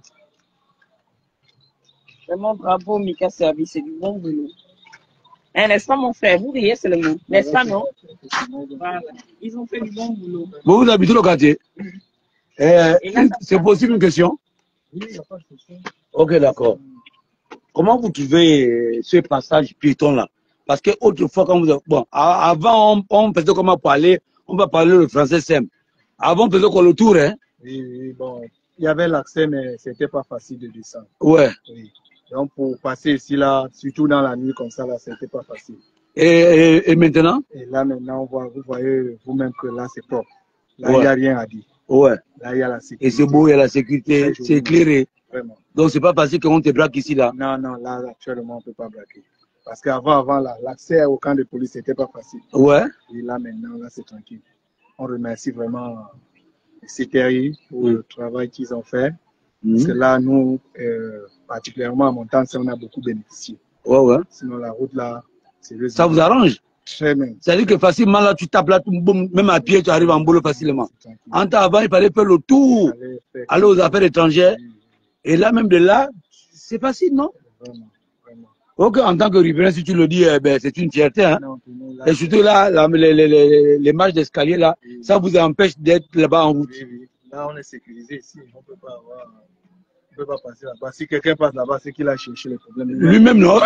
Vraiment bravo, Mika Service, c'est du bon boulot. Hein, n'est-ce pas, mon frère? Vous riez seulement. N'est-ce pas, non? Voilà. Ils ont fait du bon boulot. Vous, vous habitez le quartier? Euh, c'est possible une question? Oui, il n'y a pas de question. Ok, d'accord. Comment vous trouvez ce passage piéton-là? Parce que autrefois, quand vous... Bon, avant, on, on faisait comment parler, on va parler le français simple. Avant, on faisait quoi le tour, hein? Oui, oui, bon. Il y avait l'accès, mais c'était pas facile de descendre. Ouais. Oui. Donc, pour passer ici, là, surtout dans la nuit comme ça, là, c'était pas facile. Et, et, et maintenant? Et là, maintenant, on voit, vous voyez vous-même que là, c'est propre. Là, il ouais. n'y a rien à dire. Ouais. Là, il y a la sécurité. Et c'est beau, il y a la sécurité, c'est éclairé. Vraiment. Donc, c'est pas facile qu'on te braque ici, là? Non, non, là, actuellement, on ne peut pas braquer. Parce qu'avant, avant, là, l'accès au camp de police, c'était pas facile. Ouais. Et là, maintenant, là, c'est tranquille. On remercie vraiment les C T R I pour mmh. le travail qu'ils ont fait. Mmh. Parce que là, nous, euh, particulièrement à Montagne, on a beaucoup bénéficié. Ouais, ouais. Sinon, la route là, c'est le... Ça vous arrange? Très bien. C'est-à-dire que facilement, là, tu tapes là, tu, boum, même à pied, tu arrives en boulot facilement. En temps avant, il fallait faire le tour, faire aller aux affaires étrangères. Oui. Et là, même de là, c'est facile, non? Vraiment, vraiment. Ok, en tant que riverain, si tu le dis, eh ben, c'est une fierté. Hein? Non, là, et surtout là, là les, les, les, les marches d'escalier, là, oui. Ça vous empêche d'être là-bas en route. Oui, oui. Là, on est sécurisé ici. On ne peut pas avoir... On ne peut pas passer là-bas. Si quelqu'un passe là-bas, c'est qu'il a cherché les problèmes. Lui-même, non?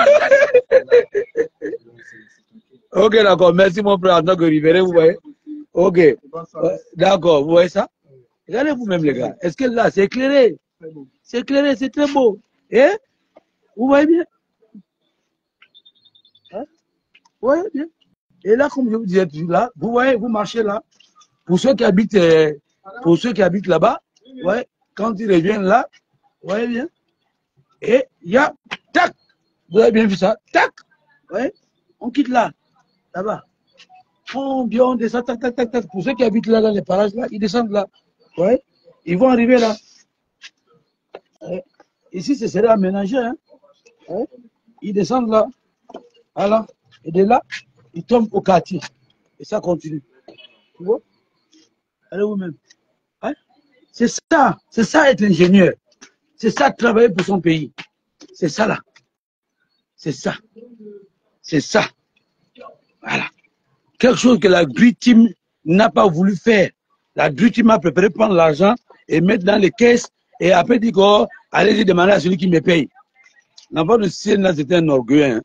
Ok, d'accord. Merci, mon frère, en tant que riverain, vous voyez. Ok. Euh, d'accord, vous voyez ça? Regardez vous-même, les gars. Est-ce que là, c'est éclairé? C'est éclairé, c'est très beau. Et vous voyez bien? Hein? Vous voyez bien? Et là, comme je vous disais, là, vous voyez, vous marchez là. Pour ceux qui habitent, euh, pour ceux qui habitent là-bas, ouais, quand ils reviennent là, vous voyez bien? Et il y a, tac! Vous avez bien vu ça? Tac! Vous voyez? On quitte là, là-bas. On vient, on descend, tac, tac, tac, tac. Pour ceux qui habitent là, dans les parages là, ils descendent là. Vous voyez? Ils vont arriver là. Ouais. Ici, ce serait aménagé. Hein? Ouais. Ils descendent là. Voilà. Et de là, il tombe au quartier. Et ça continue. Tu vois? Allez vous-même. Hein? C'est ça, c'est ça être ingénieur. C'est ça travailler pour son pays. C'est ça là. C'est ça. C'est ça. Voilà. Quelque chose que la Dream Team n'a pas voulu faire. La Dream Team a préféré prendre l'argent et mettre dans les caisses et après dire oh, allez demander à celui qui me paye. L'enfant de Sienne, c'était un orgueil. Hein.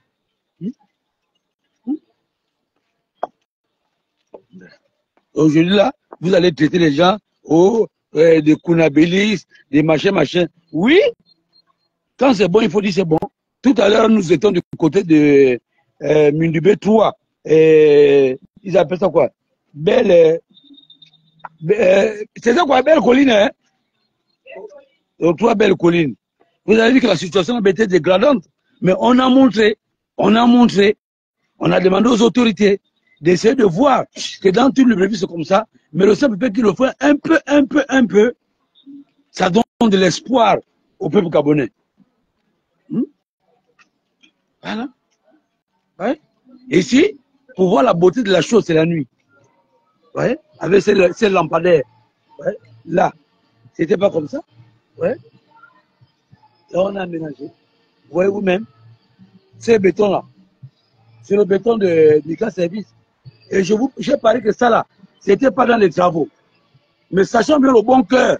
Aujourd'hui, là, vous allez traiter les gens oh, euh, des Kounabilis, des machins, machins. Oui, quand c'est bon, il faut dire c'est bon. Tout à l'heure, nous étions du côté de euh, Mundubé trois. Et, ils appellent ça quoi? Belle. Euh, euh, c'est ça quoi? Belle colline, hein? Trois belles collines. Vous avez vu que la situation a été dégradante. Mais on a montré, on a montré, on a demandé aux autorités d'essayer de voir que dans tout le pays c'est comme ça, mais le simple fait qu'ils le font un peu, un peu, un peu, ça donne de l'espoir au peuple gabonais. Hmm? Voilà. Ouais. Ici, pour voir la beauté de la chose, c'est la nuit. Ouais. Avec ces, ces lampadaires. Ouais. Là, c'était pas comme ça. Ouais. Là, on a aménagé. Vous voyez vous-même, ces bétons-là, c'est le béton de Mika Service. Et je vous, j'ai parlé que ça là, c'était pas dans les travaux. Mais sachant bien le bon cœur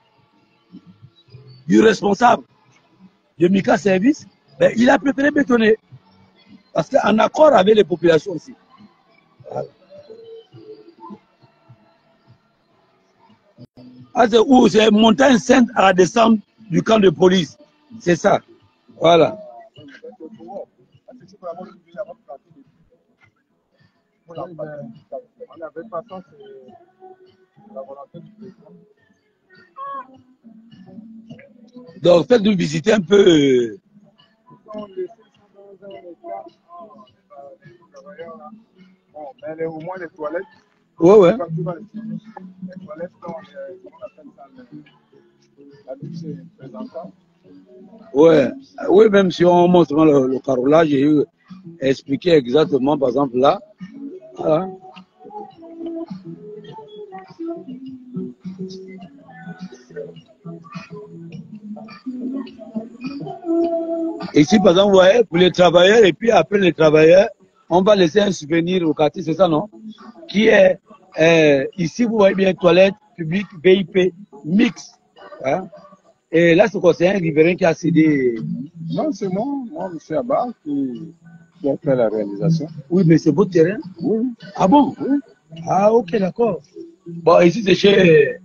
du responsable de Mika Service, ben, il a préféré bétonner. Parce qu'en accord avec les populations aussi. Voilà. Ah, c'est où? C'est Montagne Sainte à la descente du camp de police. C'est ça. Voilà. On n'avait pas ça, c'est la volonté du président. Donc, faites-nous visiter un peu. Bon, mais au moins les toilettes. Ouais, ouais. Les toilettes, on appelle ça la douche présentable. Ouais. Oui, même si on montre le, le carrelage, j'ai expliqué exactement, par exemple, là. Voilà. Ici, par exemple, vous voyez, pour les travailleurs, et puis après les travailleurs, on va laisser un souvenir au quartier, c'est ça, non? Qui est, euh, ici, vous voyez bien, toilette publique, V I P, mix. Hein? Et là, c'est quoi? C'est un riverain qui a cédé. Non, c'est moi, moi, M. Abba, qui, qui a fait la réalisation. Oui, mais c'est votre terrain? Oui. Ah bon? Oui. Ah, ok, d'accord. Bon, ici, c'est chez.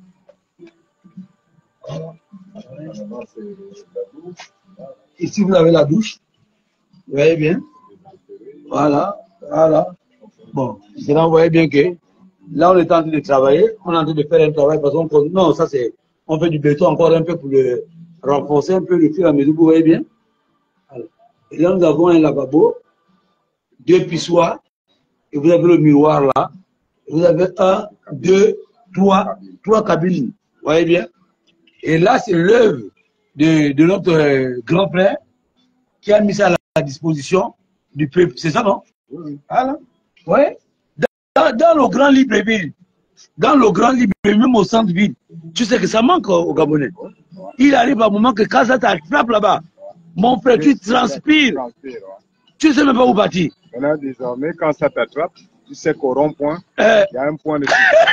Ici, vous avez la douche. Vous voyez bien? Voilà, voilà. Bon, c'est là, vous voyez bien que là, on est en train de travailler. On est en train de faire un travail parce qu'on. Non, ça, c'est. On fait du béton encore un peu pour le renforcer un peu le fur et à mesure. Vous voyez bien? Alors, et là, nous avons un lavabo, deux pissoirs, et vous avez le miroir là. Vous avez un, deux, trois, trois cabines. Vous voyez bien? Et là, c'est l'œuvre de, de notre euh, grand frère qui a mis ça à la disposition du peuple. C'est ça, non? Oui. Voilà. Ouais. Dans, dans le grand libre-ville, dans le grand libre-ville, même au centre-ville, tu sais que ça manque au Gabonais. Il arrive à un moment que quand ça t'attrape là-bas, mon frère, tu transpires. Tu ne sais même pas où partir. Maintenant, désormais, quand ça t'attrape, tu sais qu'au rond-point, il euh... y a un point de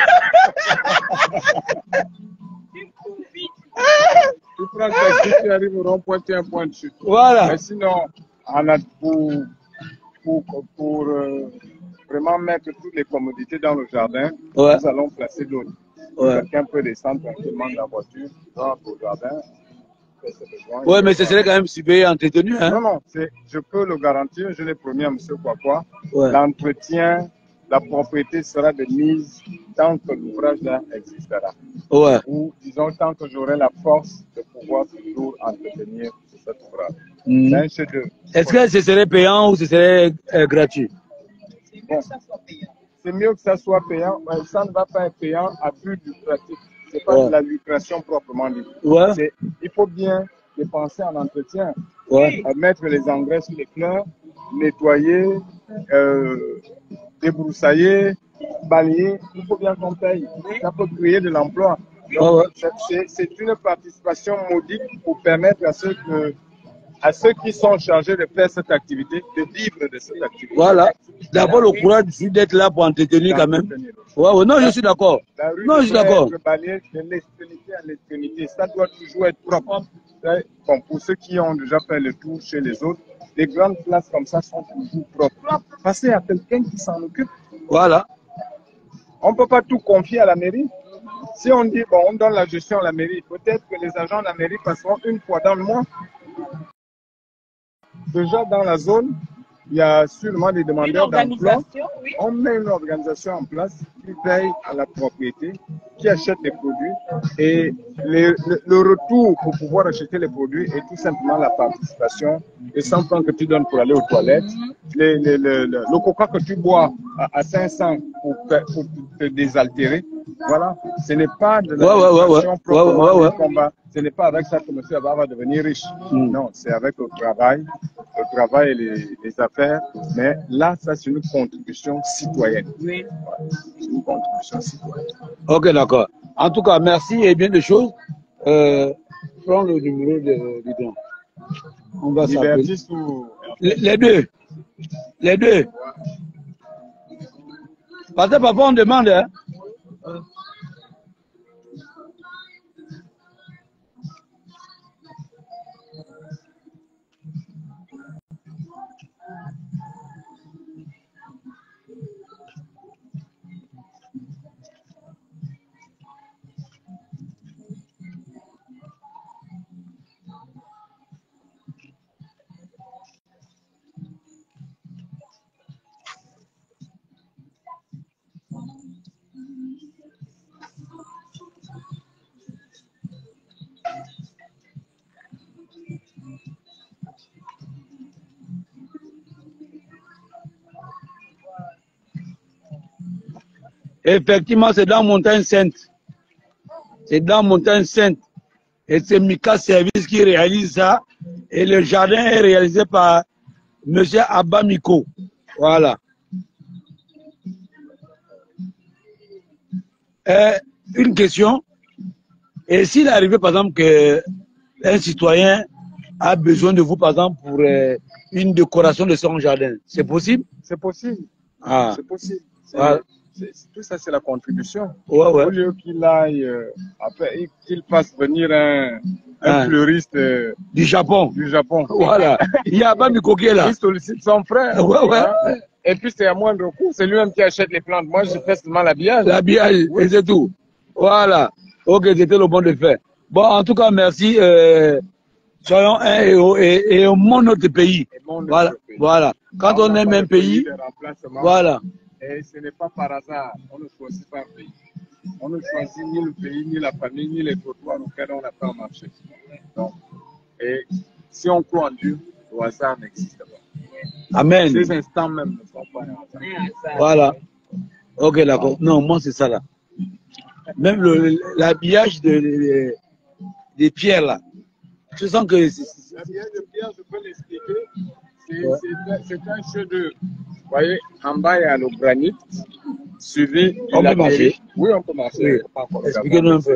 tu prends ta chute, tu arrives au rond-point, tu as un point de chute. Voilà. Mais sinon, on a pour, pour, pour euh, vraiment mettre toutes les commodités dans le jardin, ouais. Nous allons placer l'eau. Ouais. Quelqu'un peut descendre tranquillement de la voiture, dans le jardin. Oui, mais ce serait quand même surveillé et entretenu. Hein? Non, non, je peux le garantir, je l'ai promis à M. Kwakwa. Ouais. L'entretien, la propriété sera de mise tant que l'ouvrage-là existera. Ouais. Ou disons tant que j'aurai la force de pouvoir toujours entretenir cet ouvrage. Mmh. C'est un chef-d'œuvre. Est-ce que ce serait payant ou ce serait euh, gratuit? Bon, c'est mieux que ça soit payant, mais ça ne va pas être payant à but lucratif. Ce n'est pas ouais. de la lucration proprement dite. Ouais. Il faut bien dépenser en entretien, ouais. mettre les engrais sur les fleurs, nettoyer, euh, débroussailler, balayer, il faut bien qu'on paye. Ça peut créer de l'emploi. Oh, ouais. C'est une participation modique pour permettre à ceux, que, à ceux qui sont chargés de faire cette activité, de vivre de cette activité. Voilà. D'abord, le courage d'être là pour entretenir quand même. Ouais, ouais. Non, je suis d'accord. Non, je suis d'accord. Le balai de l'extrémité à l'extrémité, ça doit toujours être propre. Bon, pour ceux qui ont déjà fait le tour chez les autres, les grandes places comme ça sont toujours propres. Passer à quelqu'un qui s'en occupe. Voilà. On ne peut pas tout confier à la mairie. Si on dit, bon, on donne la gestion à la mairie, peut-être que les agents de la mairie passeront une fois dans le mois. Déjà dans la zone, il y a sûrement des demandeurs d'emploi. Oui. On met une organisation en place qui veille à la propriété, qui achète les produits. Et les, le, le retour pour pouvoir acheter les produits est tout simplement la participation. Les cent francs que tu donnes pour aller aux toilettes, les, les, les, le, le coca que tu bois à, à cinq cents pour, pour te désaltérer. Voilà, ce n'est pas de la ouais, ouais, ouais, ouais. proprement ouais, ouais, ouais. combat. Ce n'est pas avec ça que M. Abba va devenir riche. Mm. Non, c'est avec le travail, le travail et les, les affaires. Mais là, ça, c'est une contribution citoyenne. Oui. C'est une contribution citoyenne. Ok, d'accord. En tout cas, merci et bien de choses. Euh, prends le numéro de bidon. On va s'appeler. Ou... Les, les deux. Les deux. Parce que papa, on demande, hein. Effectivement, c'est dans Montagne Sainte. C'est dans Montagne Sainte. Et c'est Mika Service qui réalise ça. Et le jardin est réalisé par M. Abba Miko. Voilà. Euh, une question. Et s'il est arrivé, par exemple, qu'un citoyen a besoin de vous, par exemple, pour euh, une décoration de son jardin, c'est possible? C'est possible. Ah. C'est possible. Voilà. Tout ça, c'est la contribution. Ouais, ouais. Au lieu qu'il aille, euh, après, qu'il fasse venir un, un ah. fleuriste euh, du Japon. Du Japon. Voilà. Il y a Abba Miko qui est là. Il sollicite son frère. Ouais, ouais. Hein? Et puis, c'est à moindre coût. C'est lui-même qui achète les plantes. Moi, je fais seulement l'habillage. L'habillage, oui. Et c'est tout. Voilà. Ok, c'était le bon de faire. Bon, en tout cas, merci. Euh, soyons un héros et, et aimons notre pays. Aimons notre voilà. Pays. Voilà. Quand on, on aime un pays, voilà. Et ce n'est pas par hasard, on ne choisit pas un pays. On ne choisit ni le pays, ni la famille, ni les trottoirs auxquels on n'a pas marché. Donc, et si on croit en Dieu, le hasard n'existe pas. Amen. Ces instants même ne sont pas un hasard. Voilà. Ok, d'accord. Non, moi c'est ça là. Même l'habillage de, de, des pierres là. Je sens que... L'habillage de pierres, je peux l'expliquer. C'est ouais. un chef-d'œuvre. Vous voyez, en bas, il y a le granit, suivi de on la peut marcher. Oui, on peut marcher. Oui. Expliquez-nous un peu.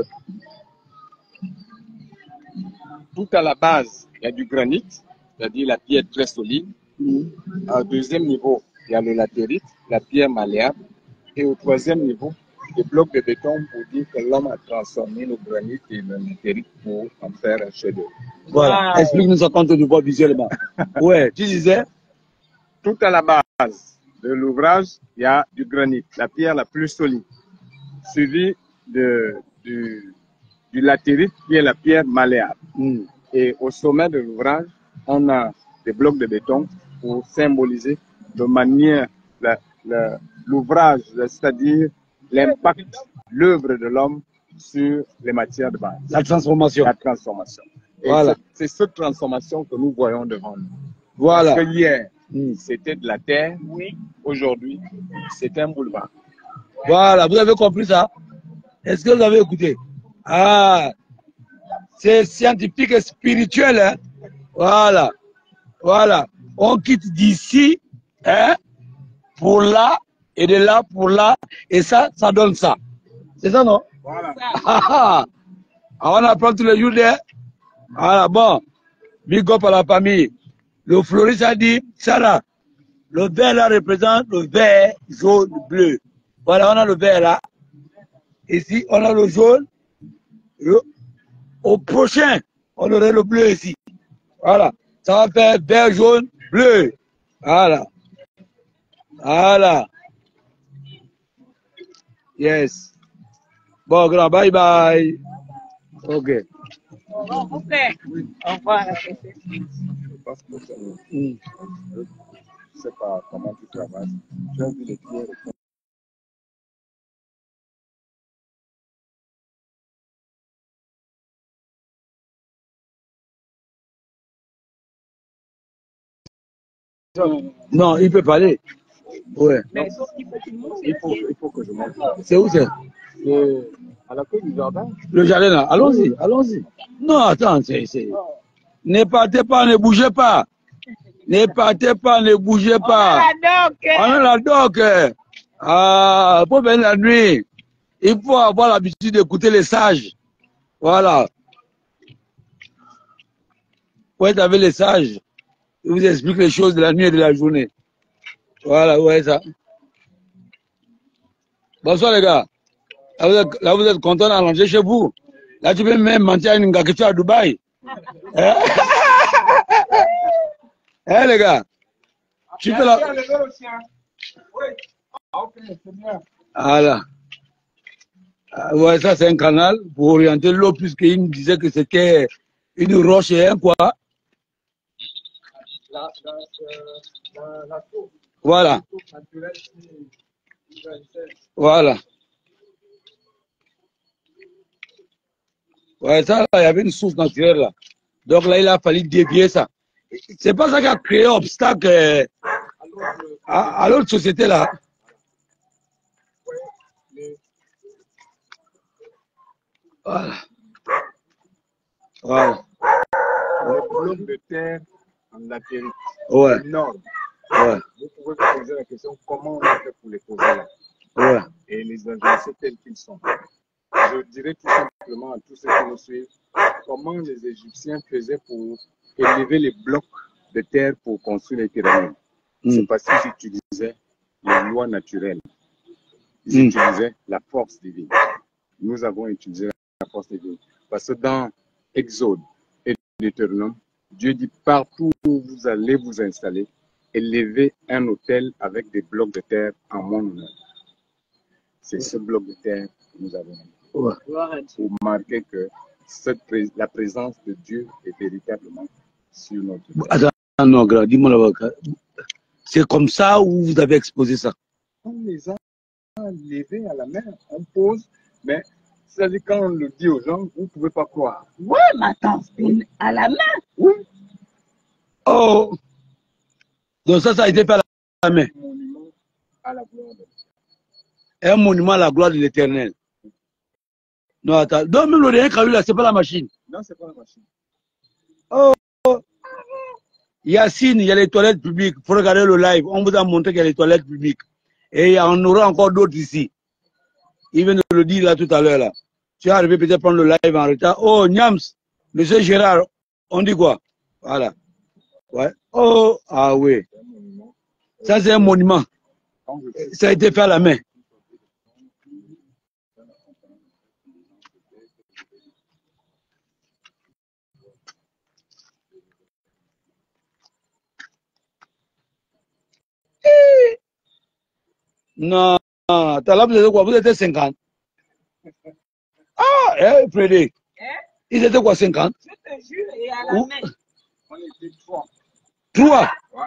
Tout à la base, il y a du granit, c'est-à-dire la pierre très solide. Mm-hmm. Au deuxième niveau, il y a le latérite, la pierre malléable. Et au troisième niveau, des blocs de béton pour dire que l'homme a transformé le granit et le latérite pour en faire un chef-d'œuvre. Voilà. Wow. Explique-nous ça quand tu vois visuellement. Ouais, tu disais. Tout à la base de l'ouvrage, il y a du granit, la pierre la plus solide, suivi de, du, du latérite qui est la pierre malléable. Mm. Et au sommet de l'ouvrage, on a des blocs de béton pour symboliser de manière l'ouvrage, c'est-à-dire l'impact, l'œuvre de l'homme sur les matières de base. La transformation. La transformation. Et voilà. C'est cette transformation que nous voyons devant nous. Voilà. Parce que hier, mmh. c'était de la terre. Oui. Aujourd'hui, c'est un boulevard. Voilà. Vous avez compris ça? Est-ce que vous avez écouté? Ah, c'est scientifique et spirituel. Hein? Voilà. Voilà. On quitte d'ici, hein, pour là, et de là pour là, et ça, ça donne ça. C'est ça, non? Voilà. Ah, on apprend tous les jours des... Voilà, bon. Big up à la famille. Le fleuriste a dit, Sarah, le vert là représente le vert, jaune, bleu. Voilà, on a le vert là. Ici, on a le jaune. Le... Au prochain, on aurait le bleu ici. Voilà. Ça va faire vert, jaune, bleu. Voilà. Voilà. Yes. Bon, grand, bye bye. Ok. Au revoir. Au revoir. Je pense que ça- Mm. je ne sais pas comment tu travailles. J'ai vu les pierres. Non, il peut parler. Ouais. Mais sauf qu'il faut qu'il monte. Il faut, il faut que je monte. C'est où c'est? C'est à la queue du jardin. Le jardin là. Allons-y, allons-y. Non, attends, c'est. c'est- Ne partez pas, ne bougez pas. Ne partez pas, ne bougez pas. Ah, donc, On a la doc. Ah, pour venir la nuit, il faut avoir l'habitude d'écouter les sages. Voilà. Vous êtes avec les sages. Ils vous expliquent les choses de la nuit et de la journée. Voilà, ouais, ça. Bonsoir les gars. Là vous êtes, là, vous êtes content d'allonger chez vous. Là, tu peux même mentir à une gars que tu es à Dubaï. Hein? Hein, les gars? Tu peux la... Voilà. Ah, ouais, ça c'est un canal pour orienter l'eau puisqu'il me disait que c'était une roche et un quoi. La, la, la, la tour, Voilà. tour naturelle, c'est- Voilà. Ouais, ça, là, il y avait une source naturelle là. Donc là, il a fallu dévier ça. C'est pas ça qui a créé obstacle euh, à, à l'autre société là. Voilà. Voilà. le bloc de terre en latérite, Ouais. énorme. Ouais. Vous pouvez vous poser la question comment on a fait pour les poser là Ouais. et les agencer tels qu'ils sont. Je dirais tout simplement à tous ceux qui nous suivent comment les Égyptiens faisaient pour élever les blocs de terre pour construire les pyramides. Mm. C'est parce qu'ils utilisaient les lois naturelles. Ils Mm. utilisaient la force divine. Nous avons utilisé la force divine. Parce que dans Exode et Deutéronome, Dieu dit partout où vous allez vous installer, élevez un autel avec des blocs de terre en mon honneur. C'est ce bloc de terre que nous avons Ouais. pour marquer que cette pré- la présence de Dieu est véritablement sur notre terre. Attends, non, grand, dis-moi là-bas. C'est comme ça où vous avez exposé ça. On les a levés à la main, on pose, mais c'est-à-dire quand on le dit aux gens, vous ne pouvez pas croire. ouais, mais attends, c'est à la main. Oui, Oh! Donc ça, ça a été fait à la main. monument à la gloire de Dieu. Un monument à la gloire de l'Éternel. Non, attends. Donc même le rien qu'a eu là, c'est pas la machine. Non, c'est pas la machine. Yacine, il y a les toilettes publiques. Il faut regarder le live. On vous a montré qu'il y a les toilettes publiques. Et il y en aura encore d'autres ici. Il vient de le dire là tout à l'heure là. Tu es arrivé peut-être prendre le live en retard. Oh, Niams, monsieur Gérard, on dit quoi? Voilà. Ouais. Oh, ah oui. C'est un monument. Ça, c'est un monument. Quand je Ça a été fait à la main. Non, t'as là, vous étiez quoi? Vous étiez cinquante. Ah, eh, Frédéric. Hein? Ils étaient quoi, cinquante? Je te jure, et à la Où? main. On était trois. Trois. Ouais.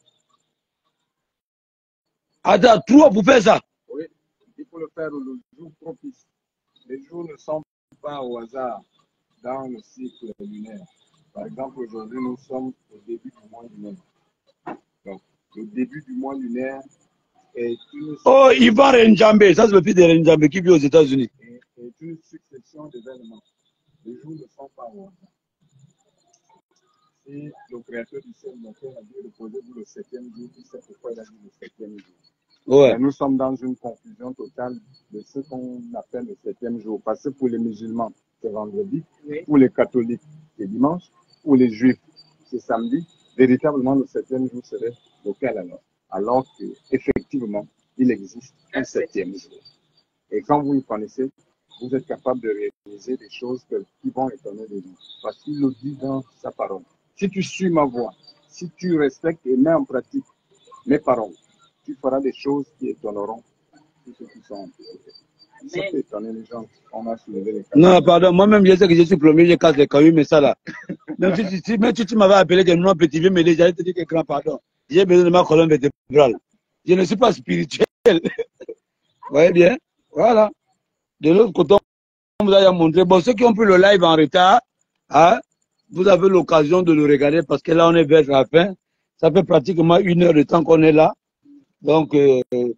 Attends, trois pour faire ça. Oui, il faut le faire le jour propice. Les jours ne sont pas au hasard dans le cycle lunaire. Par exemple, aujourd'hui, nous sommes au début du mois lunaire. Donc, le début du mois lunaire est une, Oh, Ivan Renjambe, ça c'est le fils de Renjambe qui vit aux États-Unis. est, est une succession d'événements. Les jours ne sont pas au hasard. Et le créateur du ciel, mon frère, a dit reposez-vous le septième jour. Il sait pourquoi il a dit le septième jour. Ouais. Mais nous sommes dans une confusion totale de ce qu'on appelle le septième jour. Parce que pour les musulmans, c'est vendredi. Oui. Pour les catholiques, c'est dimanche. Pour les juifs, c'est samedi. Véritablement, le septième jour serait local alors. Alors qu'effectivement, il existe un septième jour. Et quand vous le connaissez, vous êtes capable de réaliser des choses que, qui vont étonner les gens. Parce qu'il le dit dans sa parole. Si tu suis ma voix, si tu respectes et mets en pratique mes paroles, tu feras des choses qui étonneront tous ceux qui sont en côté. Ça peut étonner les gens. On a soulevé les cas. Non, pardon, moi-même, je sais que je suis plombier, je casse les cailloux, mais ça là. Même si, si, même si tu m'avais appelé que non, petit vieux, mais j'allais te dire que grand pardon. J'ai besoin de ma colonne vertébrale. Je ne suis pas spirituel. Vous voyez bien? Voilà. De l'autre côté, on vous a montré. Bon, ceux qui ont pris le live en retard, hein, vous avez l'occasion de le regarder parce que là, on est vers la fin. Ça fait pratiquement une heure de temps qu'on est là. Donc, euh,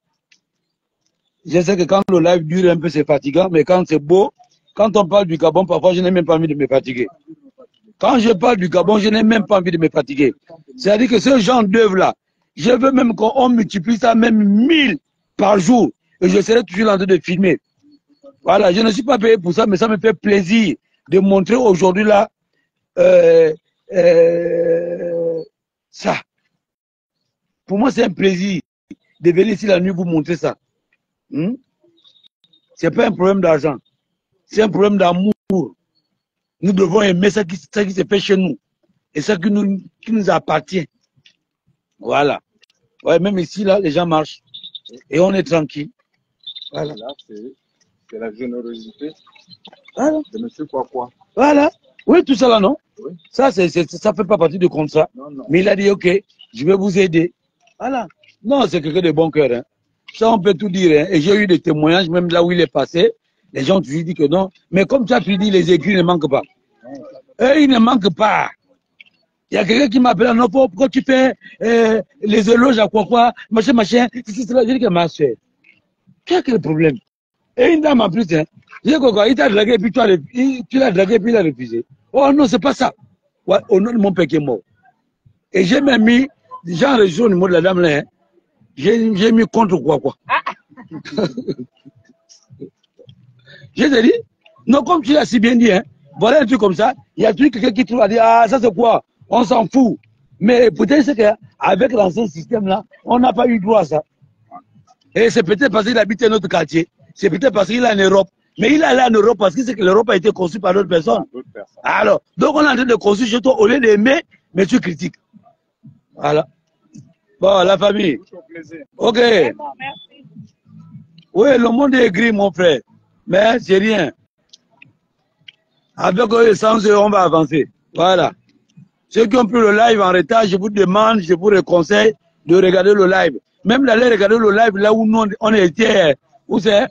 je sais que quand le live dure un peu, c'est fatigant, mais quand c'est beau, quand on parle du Gabon, parfois, je n'ai même pas envie de me fatiguer. Quand je parle du Gabon, je n'ai même pas envie de me fatiguer. C'est-à-dire que ce genre d'œuvre-là, je veux même qu'on multiplie ça même mille par jour. Et je serai toujours en train de filmer. Voilà, je ne suis pas payé pour ça, mais ça me fait plaisir de montrer aujourd'hui là euh, euh, ça. Pour moi, c'est un plaisir de venir ici la nuit vous montrer ça. Hmm? Ce n'est pas un problème d'argent. C'est un problème d'amour. Nous devons aimer ça qui, ça qui se fait chez nous. Et ça qui nous, qui nous appartient. Voilà. Ouais, même ici, là, les gens marchent. Et on est tranquille. Voilà. Là, c'est la générosité voilà. de M. Kwakwa. Voilà. Oui, tout ça là, non? Oui. Ça, c'est, c'est, ça fait pas partie du contrat. Non, non. Mais il a dit, OK, je vais vous aider. Voilà. Non, c'est quelqu'un de bon cœur. Hein. Ça, on peut tout dire. Hein. Et j'ai eu des témoignages, même là où il est passé. Les gens te disent que non. Mais comme tu as pu dire, les écrits ne manquent pas. Eux, ils ne manquent pas. Il y a quelqu'un qui m'appelle, non, pourquoi tu fais euh, les éloges à quoi quoi, machin, machin. Je dis que ma soeur, quel est le problème? Et une dame en plus, hein, je dis quoi, il t'a dragué, puis toi, tu l'as dragué, puis il a refusé. Oh non, c'est pas ça. Ouais, au nom de mon père qui est mort. Et j'ai même mis, j'ai enregistré au numéro de la dame là, hein, j'ai mis contre quoi quoi. Je te dis, non, comme tu l'as si bien dit, hein, voilà un truc comme ça, il y a toujours quelqu'un qui trouve à dire, ah, ça c'est quoi? On s'en fout. Mais peut-être c'est qu'avec l'ancien système là, on n'a pas eu droit à ça. Et c'est peut-être parce qu'il habite dans notre quartier, c'est peut-être parce qu'il est en Europe. Mais il est allé en Europe parce que c'est que l'Europe a été conçue par d'autres personnes. personnes. Alors, donc on est en train de construire chez toi au lieu d'aimer, mais tu critiques. Voilà. Bon, la famille. Ok. Oui, le monde est gris, mon frère. Mais c'est rien. Avec eux, sans eux, on va avancer. Voilà. Ceux qui ont pris le live en retard, je vous demande, je vous conseille de regarder le live. Même d'aller regarder le live là où nous, on était. Où c'est?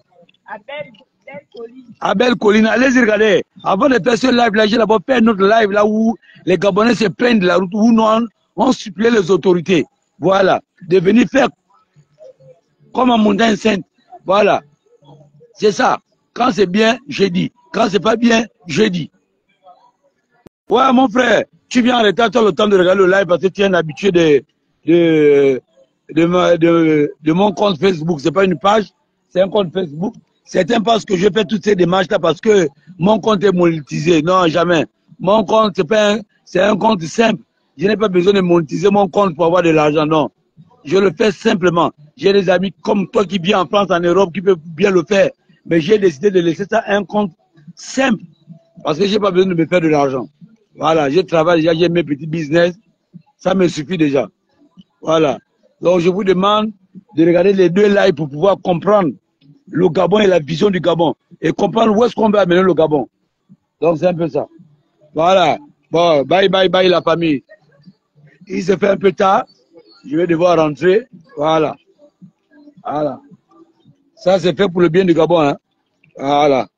À Belle Colline. Allez-y regarder. Avant de faire ce live là, j'ai d'abord fait notre live là où les Gabonais se plaignent de la route, où nous, on, on suppliait les autorités. Voilà. De venir faire comme en montagne sainte. Voilà. C'est ça. Quand c'est bien, je dis. Quand c'est pas bien, je dis. Ouais, mon frère, tu viens en retard, tu as le temps de regarder le live parce que tu es un habitué de, de, de, de, de, de mon compte Facebook. C'est pas une page, c'est un compte Facebook. Certains pensent que je fais toutes ces démarches-là parce que mon compte est monétisé. Non, jamais. Mon compte, c'est pas un, c'est un compte simple. Je n'ai pas besoin de monétiser mon compte pour avoir de l'argent, non. Je le fais simplement. J'ai des amis comme toi qui viennent en France, en Europe, qui peuvent bien le faire. Mais j'ai décidé de laisser ça un compte simple. Parce que je n'ai pas besoin de me faire de l'argent. Voilà, je travaille déjà, j'ai mes petits business. Ça me suffit déjà. Voilà. Donc je vous demande de regarder les deux lives pour pouvoir comprendre le Gabon et la vision du Gabon. Et comprendre où est-ce qu'on va amener le Gabon. Donc c'est un peu ça. Voilà. Bon, bye bye bye la famille. Il se fait un peu tard. Je vais devoir rentrer. Voilà. Voilà. Ça c'est fait pour le bien du Gabon. Hein. Voilà.